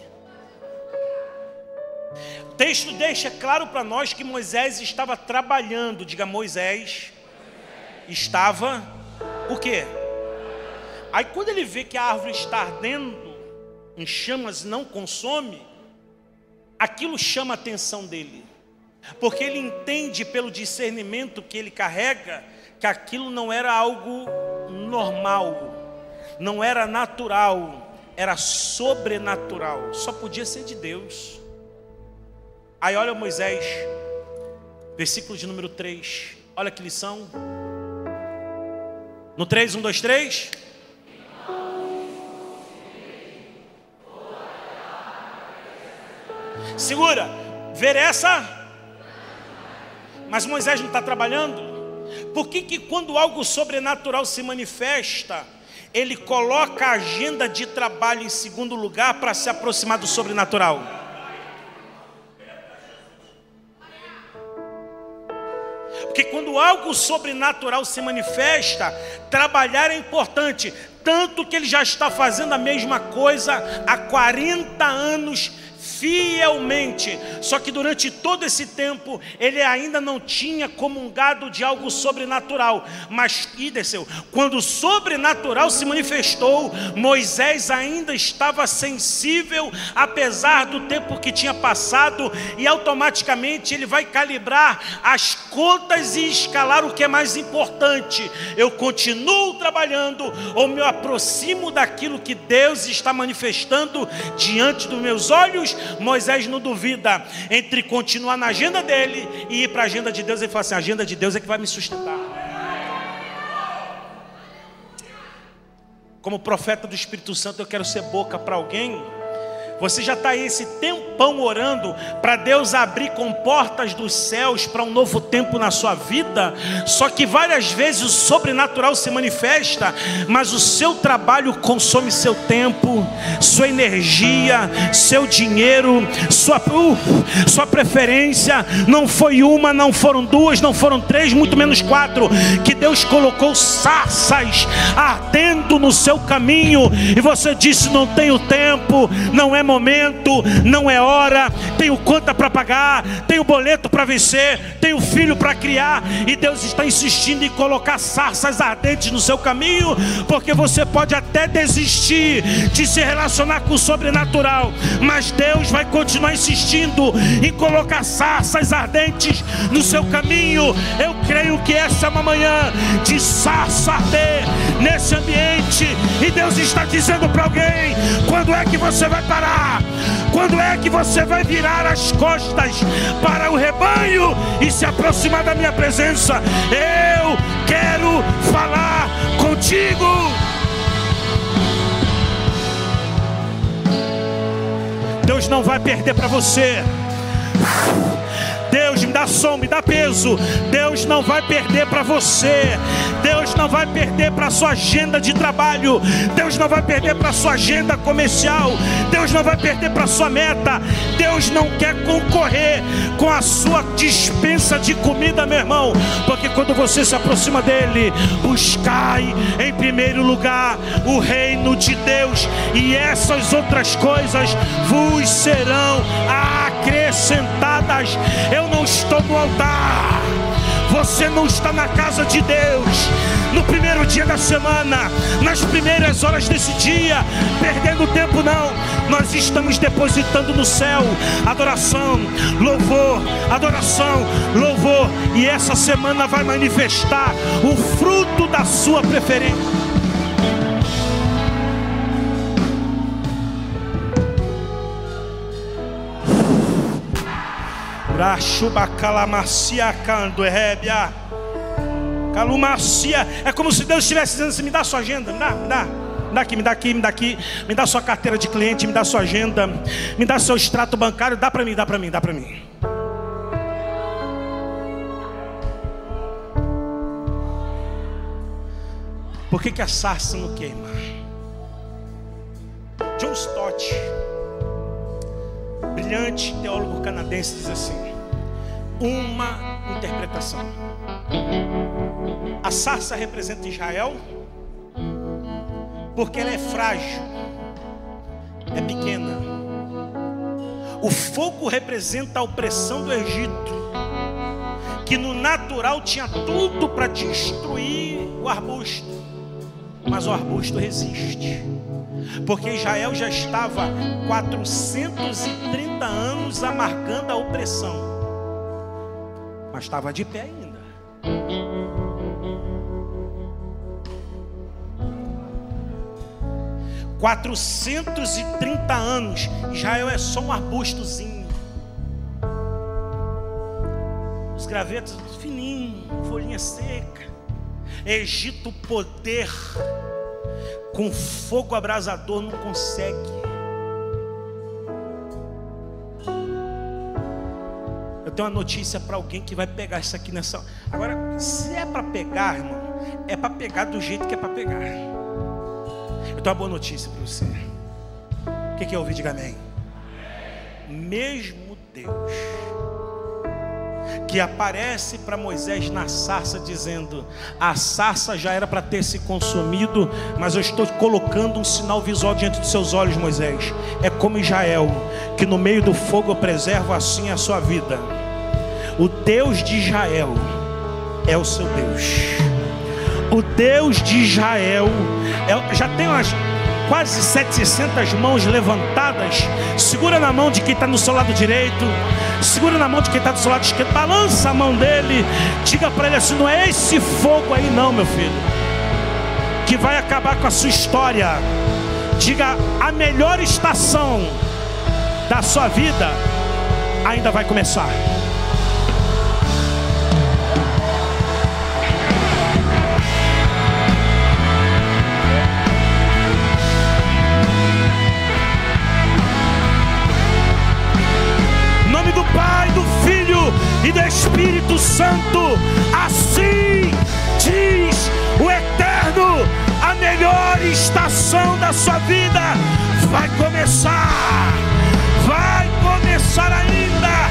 O texto deixa claro para nós que Moisés estava trabalhando. Diga, Moisés estava o quê? Aí quando ele vê que a árvore está ardendo em chamas e não consome, aquilo chama a atenção dele, porque ele entende pelo discernimento que ele carrega que aquilo não era algo normal, não era natural, era sobrenatural, só podia ser de Deus. Aí olha Moisés, versículo de número 3, olha que lição. No 3, 1, 2, 3. Segura, ver essa. Mas Moisés não está trabalhando. Por que quando algo sobrenatural se manifesta, ele coloca a agenda de trabalho em segundo lugar para se aproximar do sobrenatural? Porque quando algo sobrenatural se manifesta, trabalhar é importante. Tanto que ele já está fazendo a mesma coisa há 40 anos fielmente. Só que durante todo esse tempo ele ainda não tinha comungado de algo sobrenatural. Mas e desceu. Quando o sobrenatural se manifestou, Moisés ainda estava sensível, apesar do tempo que tinha passado, e automaticamente ele vai calibrar as contas e escalar o que é mais importante. Eu continuo trabalhando ou me aproximo daquilo que Deus está manifestando diante dos meus olhos? Moisés não duvida entre continuar na agenda dele e ir para a agenda de Deus. Ele fala assim: a agenda de Deus é que vai me sustentar. Como profeta do Espírito Santo, eu quero ser boca para alguém. Você já está aí esse tempão orando para Deus abrir com portas dos céus para um novo tempo na sua vida. Só que várias vezes o sobrenatural se manifesta, mas o seu trabalho consome seu tempo, sua energia, seu dinheiro, sua preferência. Não foi uma, não foram duas, não foram três, muito menos 4, que Deus colocou sarças ardendo no seu caminho, e você disse: não tenho tempo, não é momento, não é hora, tenho conta para pagar, tenho boleto para vencer, tenho filho para criar. E Deus está insistindo em colocar sarças ardentes no seu caminho, porque você pode até desistir de se relacionar com o sobrenatural, mas Deus vai continuar insistindo em colocar sarças ardentes no seu caminho. Eu creio que essa é uma manhã de sarça arder nesse ambiente, e Deus está dizendo para alguém: quando é que você vai parar? Quando é que você vai virar as costas para o rebanho e se aproximar da minha presença? Eu quero falar contigo. Deus não vai perder para você. Deus me dá som, me dá peso. Deus não vai perder para você. Deus não vai perder para a sua agenda de trabalho. Deus não vai perder para a sua agenda comercial. Deus não vai perder para a sua meta. Deus não quer concorrer com a sua dispensa de comida, meu irmão. Porque quando você se aproxima dele, buscai em primeiro lugar o reino de Deus, e essas outras coisas vos serão acrescentadas. Eu não estou no altar, você não está na casa de Deus, no primeiro dia da semana, nas primeiras horas desse dia, perdendo tempo não. Nós estamos depositando no céu adoração, louvor, adoração, louvor. E essa semana vai manifestar o fruto da sua preferência. É como se Deus estivesse dizendo assim: me dá sua agenda, me dá aqui, me dá sua carteira de cliente, me dá sua agenda, me dá seu extrato bancário, dá para mim. Por que a sarça não queima? John Stott, brilhante teólogo canadense, diz assim: uma interpretação. A sarça representa Israel porque ela é frágil, é pequena. O fogo representa a opressão do Egito, que no natural tinha tudo para destruir o arbusto, mas o arbusto resiste, porque Israel já estava 430 anos amargando a opressão, mas estava de pé ainda. 430 anos, Israel é só um arbustozinho, os gravetos fininhos, folhinha seca. Egito, poder com fogo abrasador não consegue. Eu tenho uma notícia para alguém que vai pegar isso aqui nessa. Agora, se é para pegar, irmão, é para pegar do jeito que é para pegar. Eu tenho uma boa notícia para você. O que é ouvir? Diga amém. Mesmo Deus que aparece para Moisés na sarça dizendo: a sarça já era para ter se consumido, mas eu estou colocando um sinal visual diante dos seus olhos, Moisés. É como Israel, que no meio do fogo eu preservo assim a sua vida. O Deus de Israel é o seu Deus. O Deus de Israel já tem quase 700 mãos levantadas. Segura na mão de quem está no seu lado direito, segura na mão de quem está do seu lado esquerdo, balança a mão dele, diga para ele assim: não é esse fogo aí não, meu filho, que vai acabar com a sua história. Diga: a melhor estação da sua vida ainda vai começar. Pai, do Filho e do Espírito Santo, assim diz o Eterno: a melhor estação da sua vida vai começar ainda.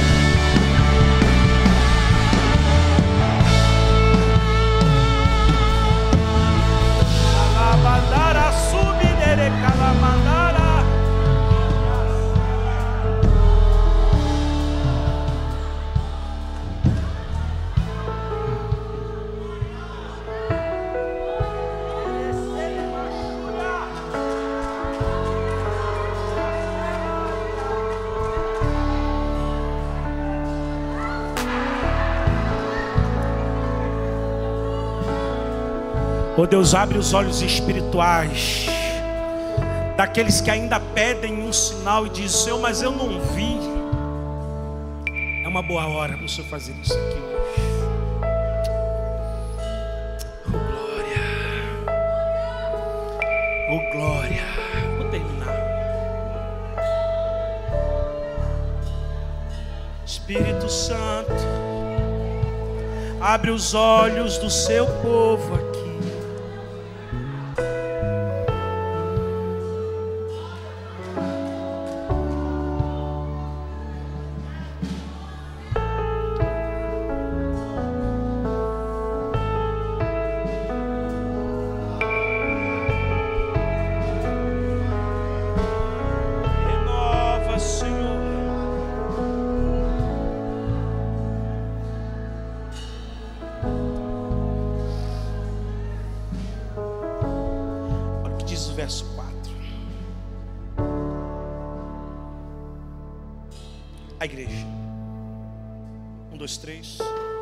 Calabandara subidere calamandara. Oh Deus, abre os olhos espirituais daqueles que ainda pedem um sinal e dizem: Senhor, mas eu não vi. É uma boa hora para o Senhor fazer isso aqui hoje. Oh glória, oh glória. Vou terminar. Espírito Santo, Abre os olhos do seu povo aqui. Verso 4. A igreja. 1, 2, 3.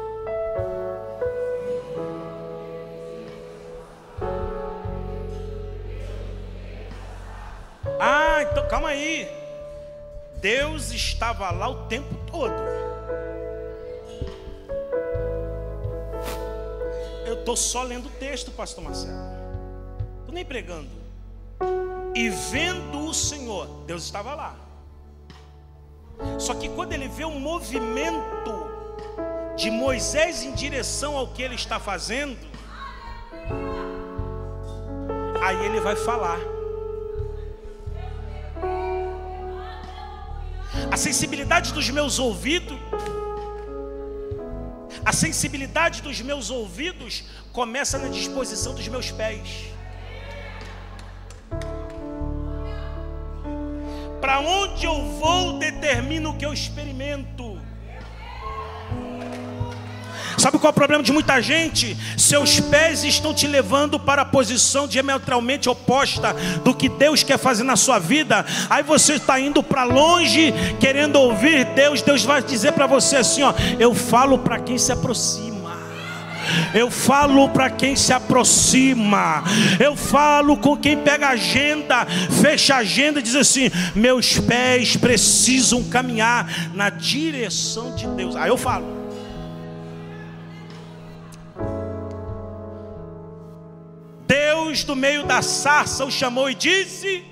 Então calma aí. Deus estava lá o tempo todo. Eu estou só lendo o texto, pastor Marcelo. Estou nem pregando. E vendo o Senhor, Deus estava lá. Só que quando ele vê o movimento de Moisés em direção ao que ele está fazendo, aí ele vai falar. A sensibilidade dos meus ouvidos, começa na disposição dos meus pés. Para onde eu vou determina o que eu experimento. Sabe qual é o problema de muita gente? Seus pés estão te levando para a posição diametralmente oposta do que Deus quer fazer na sua vida. Aí você está indo para longe, querendo ouvir Deus. Deus vai dizer para você assim, ó: eu falo para quem se aproxima. Eu falo para quem se aproxima. Eu falo com quem pega a agenda, fecha a agenda e diz assim: meus pés precisam caminhar na direção de Deus. Aí eu falo. Deus do meio da sarça o chamou e disse: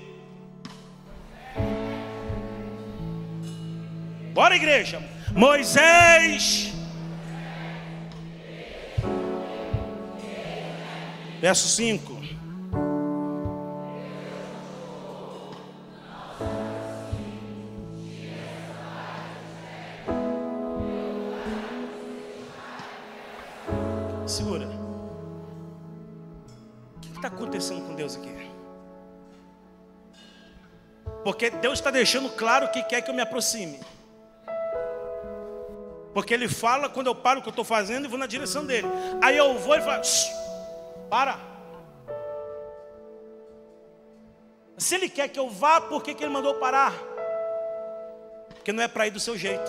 bora, igreja. Moisés. Verso 5. Segura. O que está acontecendo com Deus aqui? Porque Deus está deixando claro que quer que eu me aproxime. Porque Ele fala quando eu paro o que eu estou fazendo e vou na direção dele. Aí eu vou e falo: para. Se Ele quer que eu vá, por que Ele mandou parar? Porque não é para ir do seu jeito.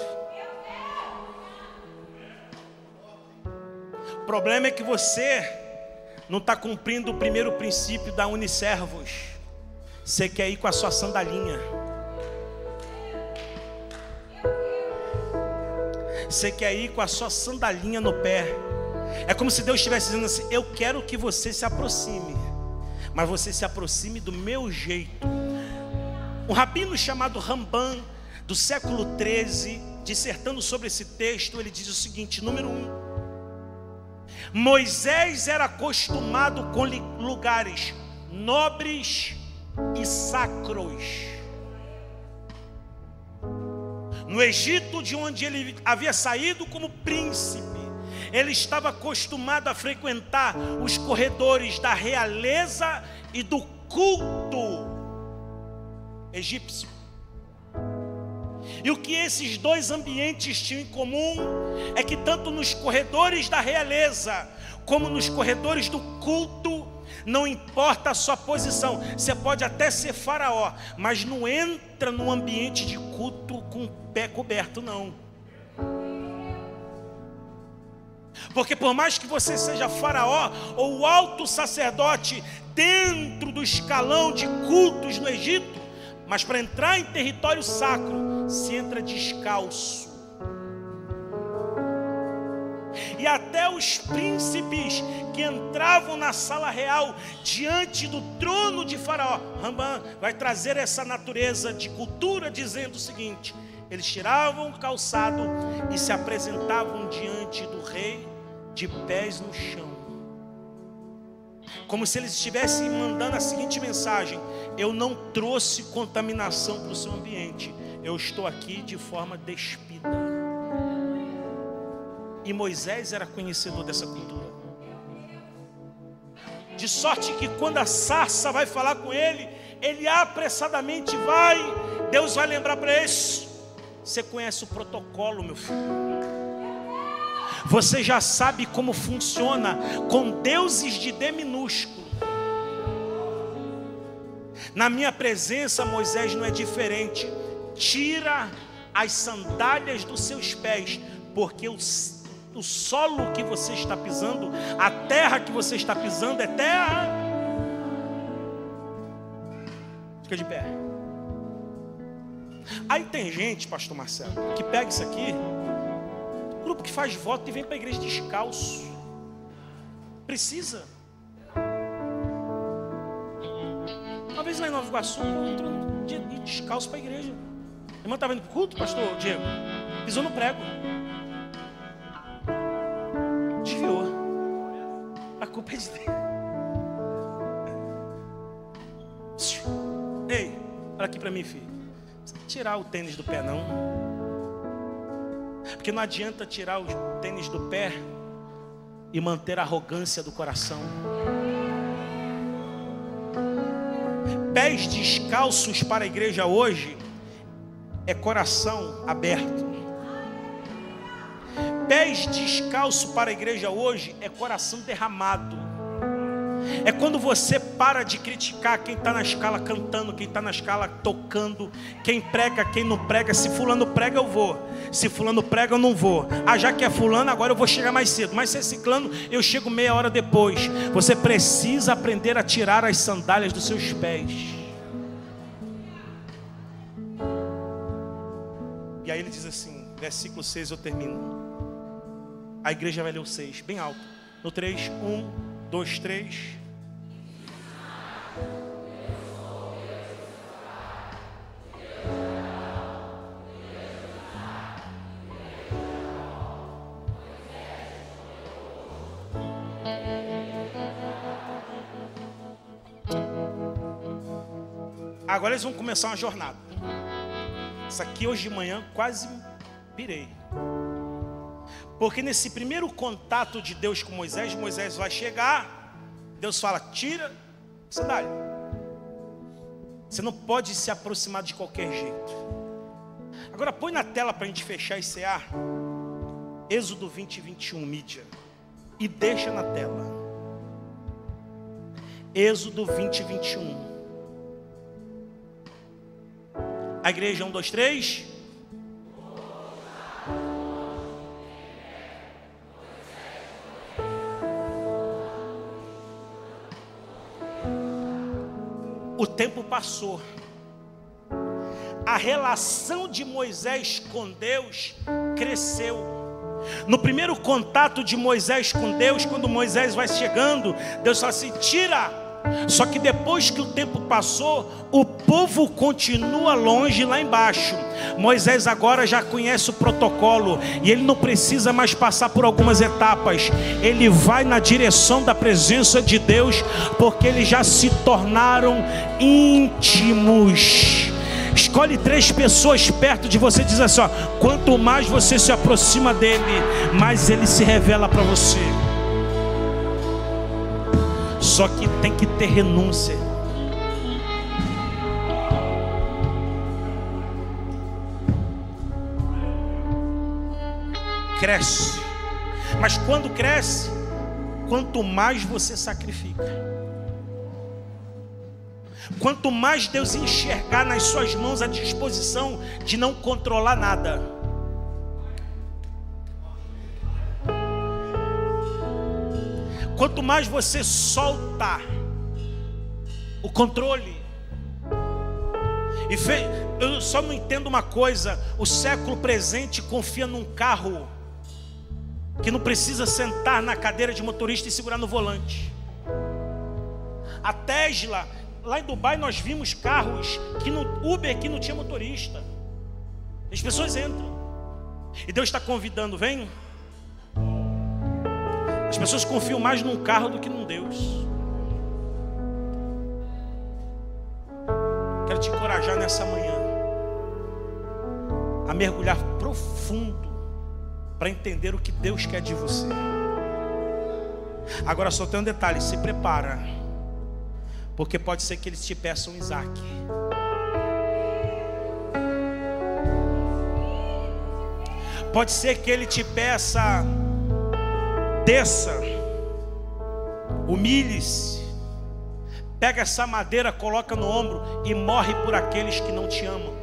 O problema é que você não está cumprindo o primeiro princípio da Uniservos. Você quer ir com a sua sandalinha. Você quer ir com a sua sandalinha no pé. É como se Deus estivesse dizendo assim: eu quero que você se aproxime, mas você se aproxime do meu jeito. Um rabino chamado Rambam, do século 13, dissertando sobre esse texto, ele diz o seguinte: número 1, Moisés era acostumado com lugares nobres e sacros. No Egito, de onde ele havia saído como príncipe, ele estava acostumado a frequentar os corredores da realeza e do culto egípcio. E o que esses dois ambientes tinham em comum é que tanto nos corredores da realeza como nos corredores do culto, não importa a sua posição, você pode até ser faraó, mas não entra num ambiente de culto com o pé coberto, não. Porque por mais que você seja faraó ou o alto sacerdote dentro do escalão de cultos no Egito, mas para entrar em território sacro, se entra descalço. E até os príncipes que entravam na sala real diante do trono de Faraó, Rambam vai trazer essa natureza de cultura, dizendo o seguinte: eles tiravam o calçado e se apresentavam diante do rei de pés no chão, como se eles estivessem mandando a seguinte mensagem: eu não trouxe contaminação para o seu ambiente, eu estou aqui de forma despida. E Moisés era conhecedor dessa cultura, de sorte que quando a sarça vai falar com ele, ele apressadamente vai. Deus vai lembrar para ele: você conhece o protocolo, meu filho, você já sabe como funciona com deuses de D minúsculo. Na minha presença, Moisés, não é diferente. Tira as sandálias dos seus pés, porque o solo que você está pisando, a terra que você está pisando é terra. Fica de pé. Aí tem gente, pastor Marcelo, que pega isso aqui, grupo que faz voto e vem para a igreja descalço. Precisa. Uma vez lá em Nova Iguaçu, entrou um dia descalço para a igreja. A irmã estava indo para o culto, pastor Diego, pisou no prego, desviou. A culpa é de Deus. Ei, olha aqui para mim, filho. Não precisa tirar o tênis do pé, não. Porque não adianta tirar o tênis do pé e manter a arrogância do coração. Pés descalços para a igreja hoje é coração aberto. Pés descalços para a igreja hoje é coração derramado. É quando você para de criticar quem está na escala cantando, quem está na escala tocando, quem prega, quem não prega. Se fulano prega, eu vou. Se fulano prega, eu não vou. Ah, já que é fulano, agora eu vou chegar mais cedo. Mas se é ciclano, eu chego meia hora depois. Você precisa aprender a tirar as sandálias dos seus pés. E aí ele diz assim, versículo 6, eu termino. A igreja vai ler o 6, bem alto. No 3, 1, 2, 3. Agora eles vão começar uma jornada. Isso aqui hoje de manhã quase pirei. Porque nesse primeiro contato de Deus com Moisés, Moisés vai chegar, Deus fala: tira a sandália. Você não pode se aproximar de qualquer jeito. Agora põe na tela para a gente fechar e cear Êxodo 20 e 21, mídia. E deixa na tela Êxodo 20 e 21. A igreja, 1, 2, 3. O tempo passou. A relação de Moisés com Deus cresceu. No primeiro contato de Moisés com Deus, quando Moisés vai chegando, Deus fala assim: tira. Só que depois que o tempo passou, o povo continua longe lá embaixo. Moisés agora já conhece o protocolo e ele não precisa mais passar por algumas etapas. Ele vai na direção da presença de Deus, porque eles já se tornaram íntimos. Escolhe 3 pessoas perto de você e diz assim: ó, quanto mais você se aproxima dele, mais ele se revela para você. Só que tem que ter renúncia. Cresce. Mas quando cresce, quanto mais você sacrifica, quanto mais Deus enxergar nas suas mãos a disposição de não controlar nada. Quanto mais você soltar o controle. Eu só não entendo uma coisa: o século presente confia num carro que não precisa sentar na cadeira de motorista e segurar no volante. A Tesla, lá em Dubai nós vimos carros que no Uber que não tinha motorista. As pessoas entram. E Deus está convidando: vem. As pessoas confiam mais num carro do que num Deus. Quero te encorajar nessa manhã a mergulhar profundo para entender o que Deus quer de você. Agora só tem um detalhe, se prepara, porque pode ser que eles te peçam Isaac. Pode ser que ele te peça: desça, humilhe-se, pega essa madeira, coloca no ombro e morre por aqueles que não te amam.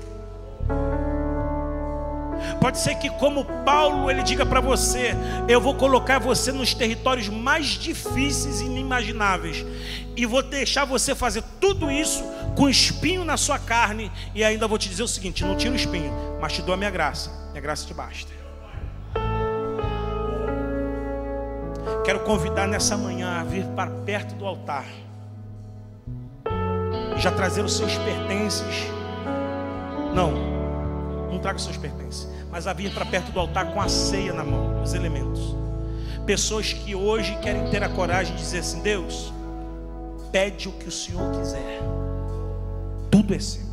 Pode ser que, como Paulo, ele diga para você: eu vou colocar você nos territórios mais difíceis e inimagináveis, e vou deixar você fazer tudo isso com espinho na sua carne, e ainda vou te dizer o seguinte: não tira o espinho, mas te dou a minha graça te basta. Quero convidar nessa manhã a vir para perto do altar e já trazer os seus pertences. Não traga os seus pertences, mas a vir para perto do altar com a ceia na mão, os elementos. Pessoas que hoje querem ter a coragem de dizer assim: Deus, pede o que o Senhor quiser, tudo é seu.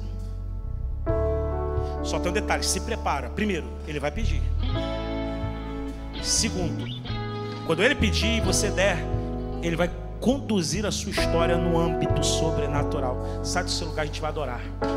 Só tem um detalhe, se prepara. Primeiro, ele vai pedir. Segundo, quando ele pedir e você der, ele vai conduzir a sua história no âmbito sobrenatural. Sai do seu lugar, a gente vai adorar.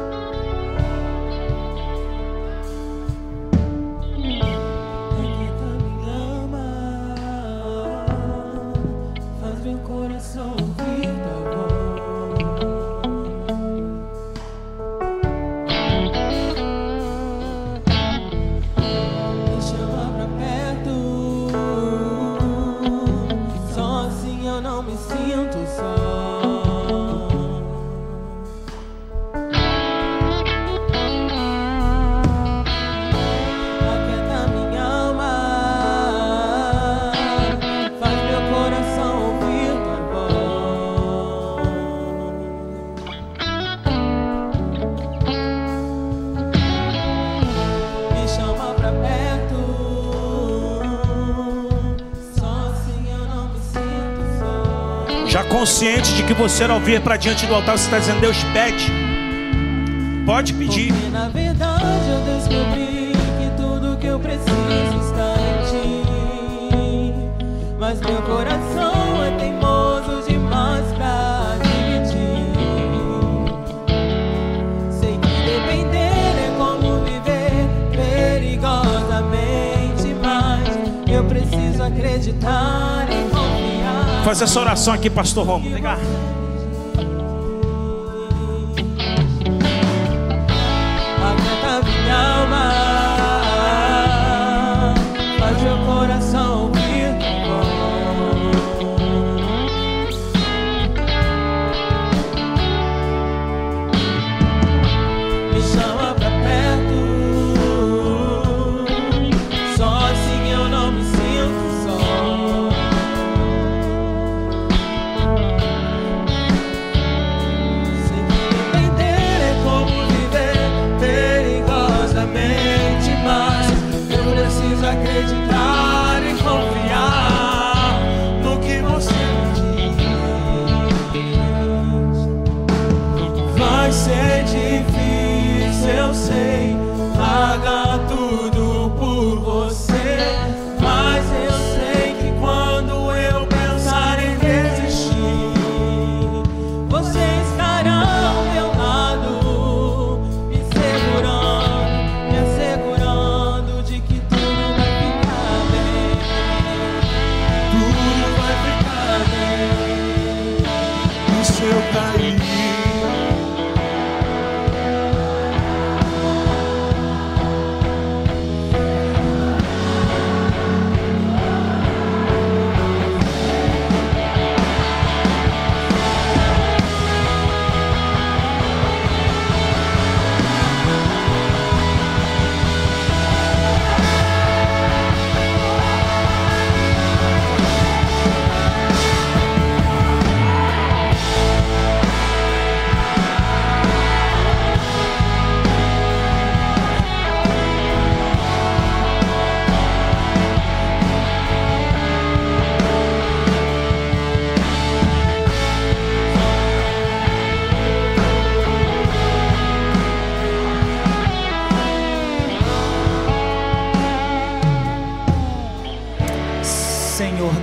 Consciente de que você, ao vir para diante do altar, você está dizendo: Deus, pede, pode pedir. Porque na verdade eu descobri que tudo que eu preciso está em ti, mas meu coração é teimoso demais pra dividir. Sei que depender é como viver perigosamente, mas eu preciso acreditar em confiar. Faz essa oração aqui, pastor Romo. Legal. Aquieta minha alma, faz meu coração ouvir tua voz. Me chama pra perto, só assim eu não me sinto só.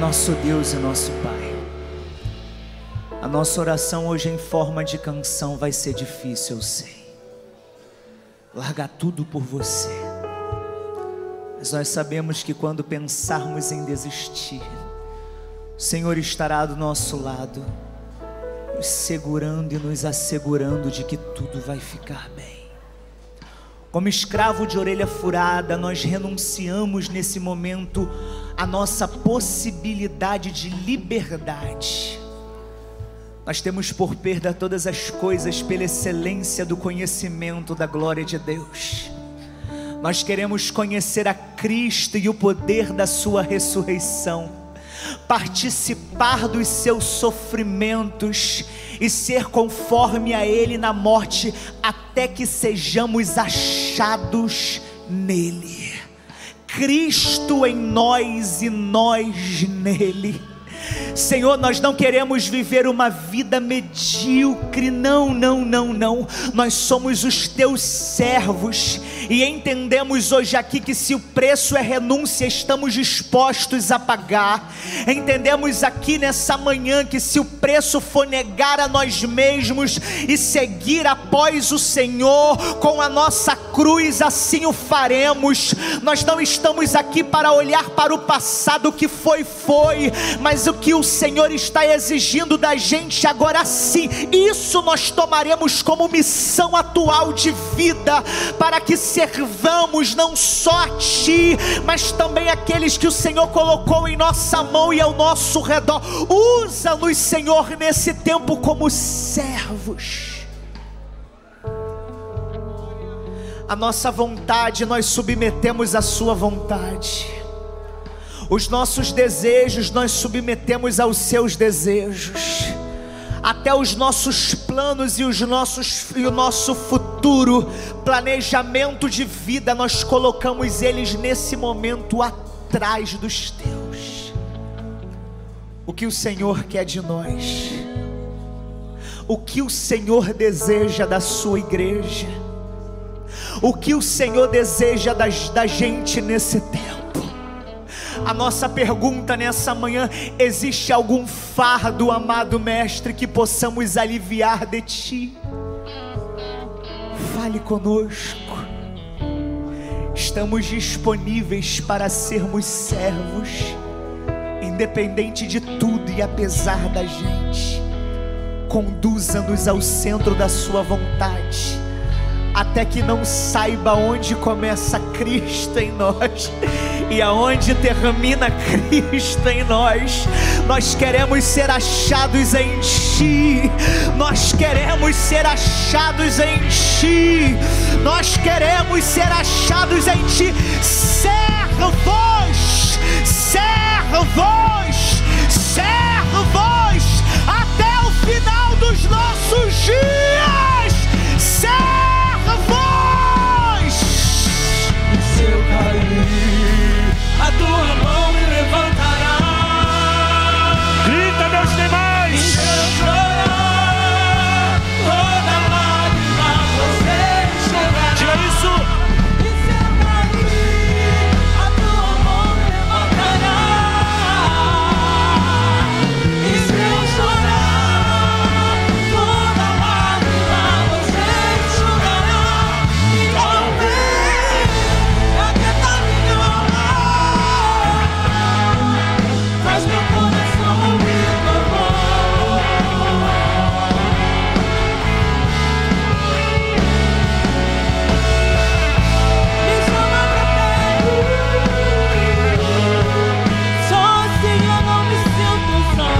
nosso Deus e nosso Pai, a nossa oração hoje em forma de canção vai ser difícil, eu sei. Largar tudo por você. Mas nós sabemos que quando pensarmos em desistir, o Senhor estará do nosso lado, nos segurando e nos assegurando de que tudo vai ficar bem. Como escravo de orelha furada, nós renunciamos nesse momento a nossa possibilidade de liberdade. Nós temos por perda todas as coisas pela excelência do conhecimento da glória de Deus. Nós queremos conhecer a Cristo e o poder da sua ressurreição, participar dos seus sofrimentos e ser conforme a Ele na morte, até que sejamos achados nele. Cristo em nós e nós nele. Senhor, nós não queremos viver uma vida medíocre, não. Nós somos os teus servos e entendemos hoje aqui que se o preço é renúncia, estamos dispostos a pagar. Entendemos aqui nessa manhã que se o preço for negar a nós mesmos e seguir após o Senhor com a nossa cruz, assim o faremos. Nós não estamos aqui para olhar para o passado, o que foi, mas o que o Senhor está exigindo da gente agora sim, isso nós tomaremos como missão atual de vida, para que servamos não só a Ti, mas também aqueles que o Senhor colocou em nossa mão e ao nosso redor. Usa-nos, Senhor, nesse tempo como servos. A nossa vontade nós submetemos à Sua vontade. Os nossos desejos nós submetemos aos seus desejos. Até os nossos planos e o nosso futuro planejamento de vida, nós colocamos eles nesse momento atrás dos teus. O que o Senhor quer de nós? O que o Senhor deseja da sua igreja? O que o Senhor deseja da gente nesse tempo? A nossa pergunta nessa manhã: existe algum fardo, amado Mestre, que possamos aliviar de Ti? Fale conosco. Estamos disponíveis para sermos servos, independente de tudo e apesar da gente. Conduza-nos ao centro da Sua vontade, até que não saiba onde começa Cristo em nós e aonde termina Cristo em nós. Nós queremos ser achados em Ti. Nós queremos ser achados em Ti. Nós queremos ser achados em Ti. Servos, servos, servos, até o final dos nossos dias. Se eu cair, a tua mão me levantará. Grita, Deus tem mais. E se eu chorar, toda lágrima você enxugará. Diga isso. E se eu cair, a tua mão me levantará. E se eu chorar, toda lágrima você enxugará. E talvez aquieta minha alma, faz meu coração ouvir tua voz. Me chama pra perto, só assim eu não me sinto só.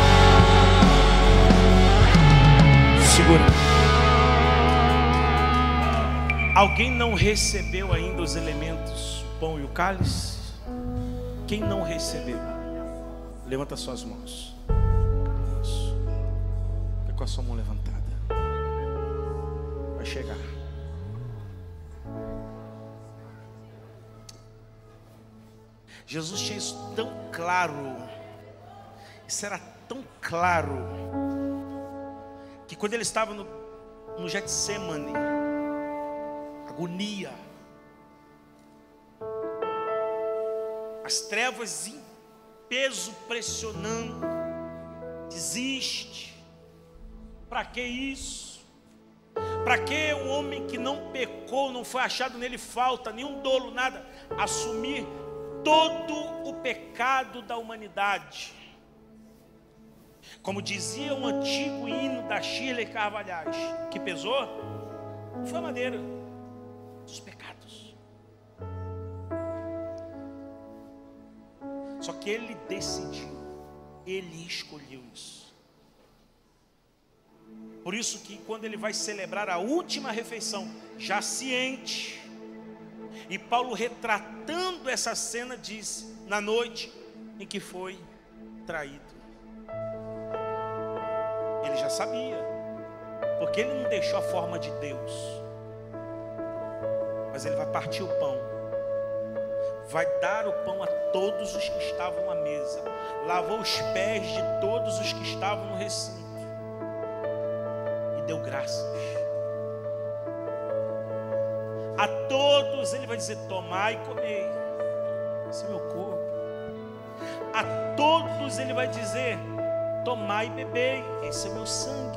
Segura. Alguém não recebeu ainda os elementos, o pão e o cálice? Quem não recebeu? Levanta suas mãos. Isso. Fica com a sua mão levantada. Vai chegar. Jesus tinha isso tão claro. Isso era tão claro, que quando ele estava no Getsemane, agonia, as trevas peso pressionando, desiste. Para que isso? Para que um homem que não pecou, não foi achado nele falta, nenhum dolo, nada, assumir todo o pecado da humanidade? Como dizia um antigo hino da Shirley Carvalhais, que pesou, não foi a madeira, os pecados. Só que ele decidiu, ele escolheu isso. Por isso que quando ele vai celebrar a última refeição, já ciente, e Paulo retratando essa cena diz, na noite em que foi traído. Ele já sabia, porque ele não deixou a forma de Deus, mas ele vai partir o pão, vai dar o pão a todos os que estavam à mesa, lavou os pés de todos os que estavam no recinto e deu graças a todos. Ele vai dizer: tomai e comei, esse é meu corpo. A todos ele vai dizer: tomai e bebei, esse é meu sangue.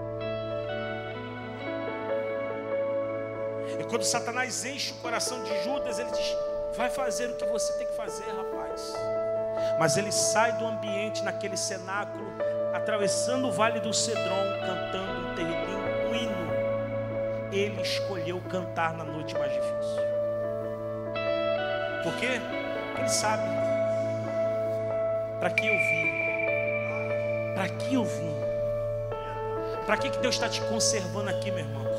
E quando Satanás enche o coração de Judas, ele diz: vai fazer o que você tem que fazer, rapaz. Mas ele sai do ambiente naquele cenáculo, atravessando o vale do Cedron, cantando um terrelinho, um hino. Ele escolheu cantar na noite mais difícil. Por quê? Porque ele sabe: para que eu vim? Para que eu vim? Para que Deus está te conservando aqui, meu irmão?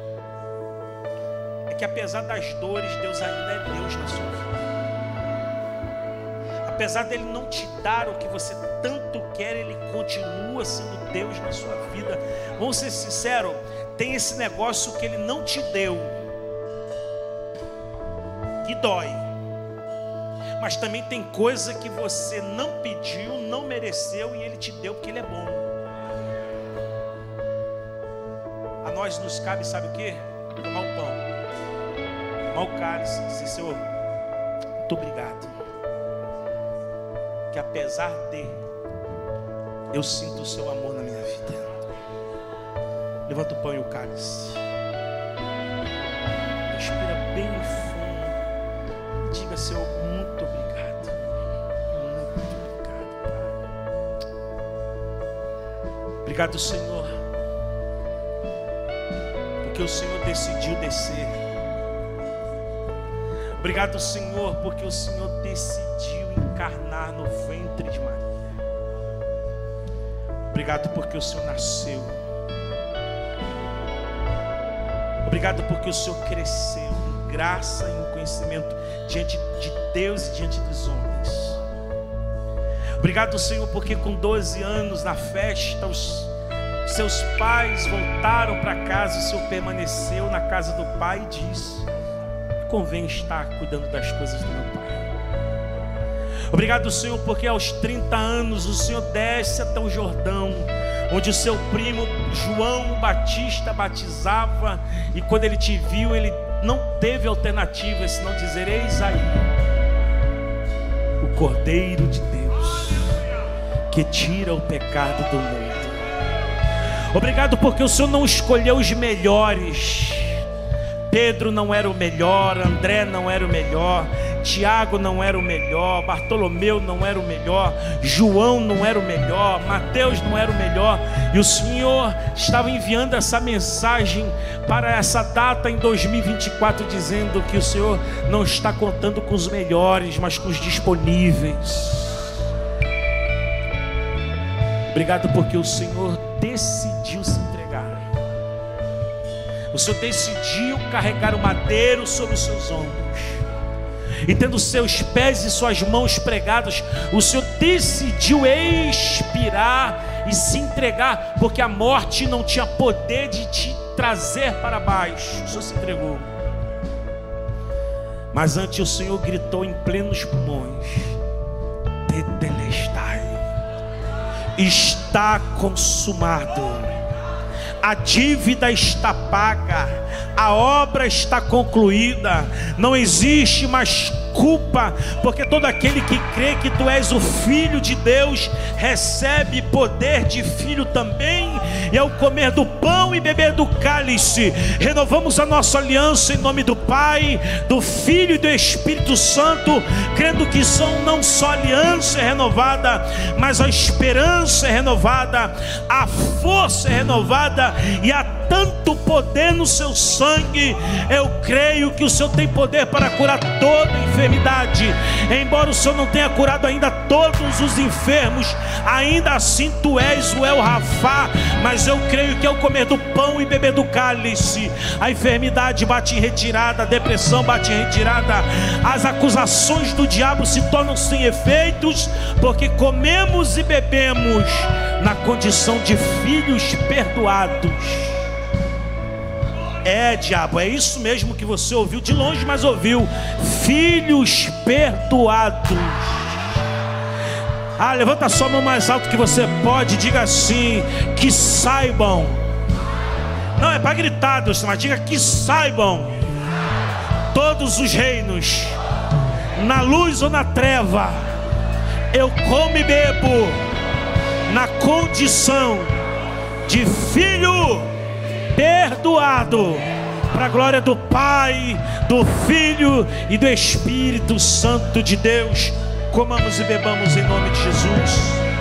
É que apesar das dores, Deus ainda é Deus na sua vida. Apesar dele não te dar o que você tanto quer, ele continua sendo Deus na sua vida. Vamos ser sinceros, tem esse negócio que ele não te deu, que dói. Mas também tem coisa que você não pediu, não mereceu, e ele te deu porque ele é bom. A nós nos cabe, sabe o quê? Tomar o pão, tomar o cálice e dizer: Senhor, muito obrigado, que apesar de, eu sinto o seu amor na minha vida. Levanta o pão e o cálice, respira bem fundo e diga: Senhor, muito obrigado. Muito obrigado, Pai. Obrigado, Senhor, porque o Senhor decidiu descer. Obrigado, Senhor, porque o Senhor decidiu encarnar no ventre de Maria. Obrigado porque o Senhor nasceu. Obrigado porque o Senhor cresceu em graça e em conhecimento diante de Deus e diante dos homens. Obrigado, Senhor, porque com 12 anos na festa, os seus pais voltaram para casa, o Senhor permaneceu na casa do Pai e disse: convém estar cuidando das coisas do meu Pai. Obrigado, Senhor, porque aos 30 anos o Senhor desce até o Jordão, onde o seu primo João Batista batizava, e quando ele te viu, ele não teve alternativa senão dizer: eis aí o Cordeiro de Deus, que tira o pecado do mundo. Obrigado porque o Senhor não escolheu os melhores. Pedro não era o melhor, André não era o melhor, Tiago não era o melhor, Bartolomeu não era o melhor, João não era o melhor, Mateus não era o melhor. E o Senhor estava enviando essa mensagem para essa data em 2024, dizendo que o Senhor não está contando com os melhores, mas com os disponíveis. Obrigado porque o Senhor decidiu se entregar. O Senhor decidiu carregar o madeiro sobre os seus ombros, e tendo seus pés e suas mãos pregados, o Senhor decidiu expirar e se entregar, porque a morte não tinha poder de te trazer para baixo. O Senhor se entregou. Mas antes o Senhor gritou em plenos pulmões: tetelestai, está consumado. A dívida está paga, a obra está concluída, não existe mais culpa, porque todo aquele que crê que tu és o Filho de Deus recebe poder de filho também, e ao comer do pão e beber do cálice, renovamos a nossa aliança em nome do Pai, do Filho e do Espírito Santo, crendo que são não só a aliança é renovada, mas a esperança é renovada, a força é renovada, e há tanto poder no seu sangue. Eu creio que o Senhor tem poder para curar toda enfermidade. Embora o Senhor não tenha curado ainda todos os enfermos, ainda assim tu és o El Rafá. Mas eu creio que ao comer do pão e beber do cálice, a enfermidade bate em retirada, a depressão bate em retirada, as acusações do diabo se tornam sem efeitos, porque comemos e bebemos na condição de filhos perdoados. É, diabo, é isso mesmo que você ouviu de longe, mas ouviu: filhos perdoados. Ah, levanta a sua mão mais alto que você pode, diga assim: que saibam. Não é para gritar, Deus, mas diga: que saibam todos os reinos, na luz ou na treva, eu como e bebo na condição de filho perdoado, para a glória do Pai, do Filho e do Espírito Santo de Deus. Comamos e bebamos em nome de Jesus.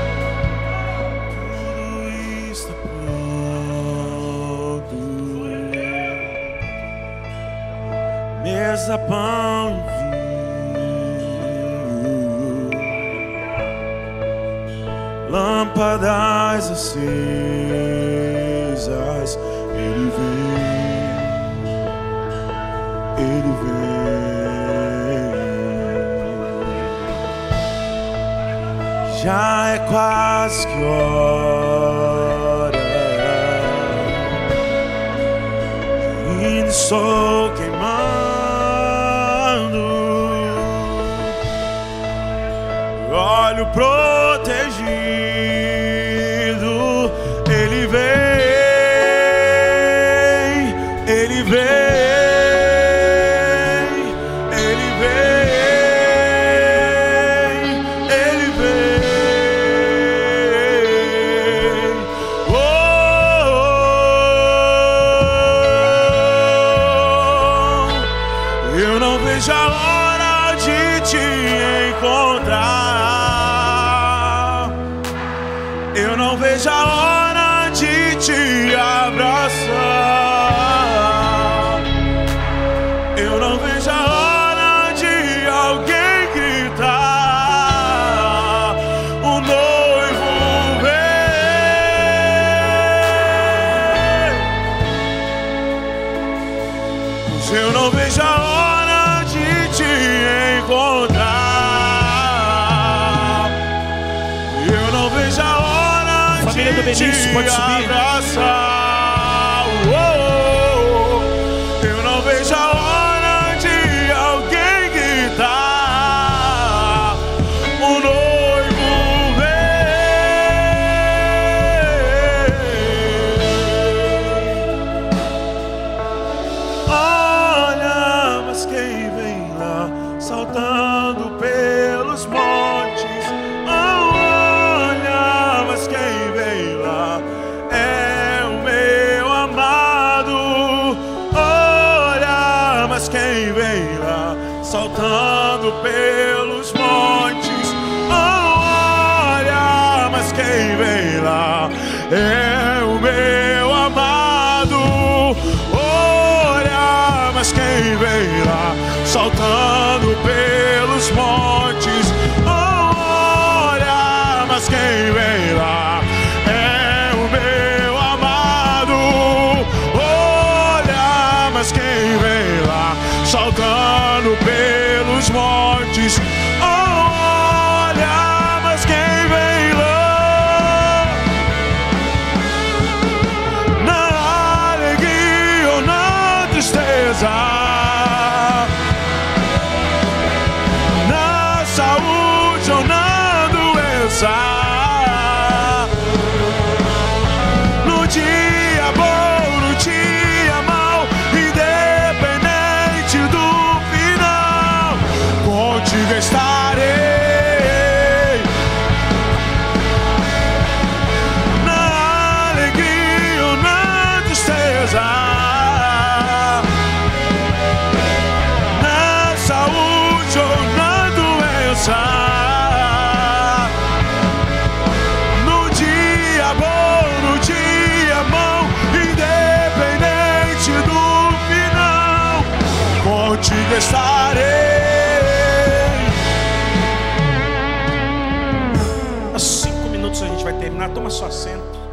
Tudo está pronto, mesa, pão e vinho, lâmpadas acesas. Ele vem, já é quase que hora, ainda estou queimando, olho protegido, ele vem. Ele vem, ele vem, ele vem. Oh, eu não vejo a hora de te encontrar. Eu não vejo a hora de te abraçar. Eu não vejo a hora de te encontrar. Eu não vejo a hora Família do Benício, pode subir. Abraçar. Eu não vejo a hora de alguém gritar: o noivo saltando pelos montes. Olha, mas quem vem lá é o meu amado. Olha, mas quem vem lá saltando pelos montes. Olha, mas quem vem lá é o meu amado. Olha, mas quem vem lá saltando pelos montes. Olha, mas quem vem lá é o meu amado. Olha, mas quem vem lá saltando pelos montes. Olha, mas quem vem lá na alegria ou na tristeza, saúde ou na doença, no dia bom, no dia mau, independente do final, contigo estarei. Há 5 minutos a gente vai terminar. Toma só assento.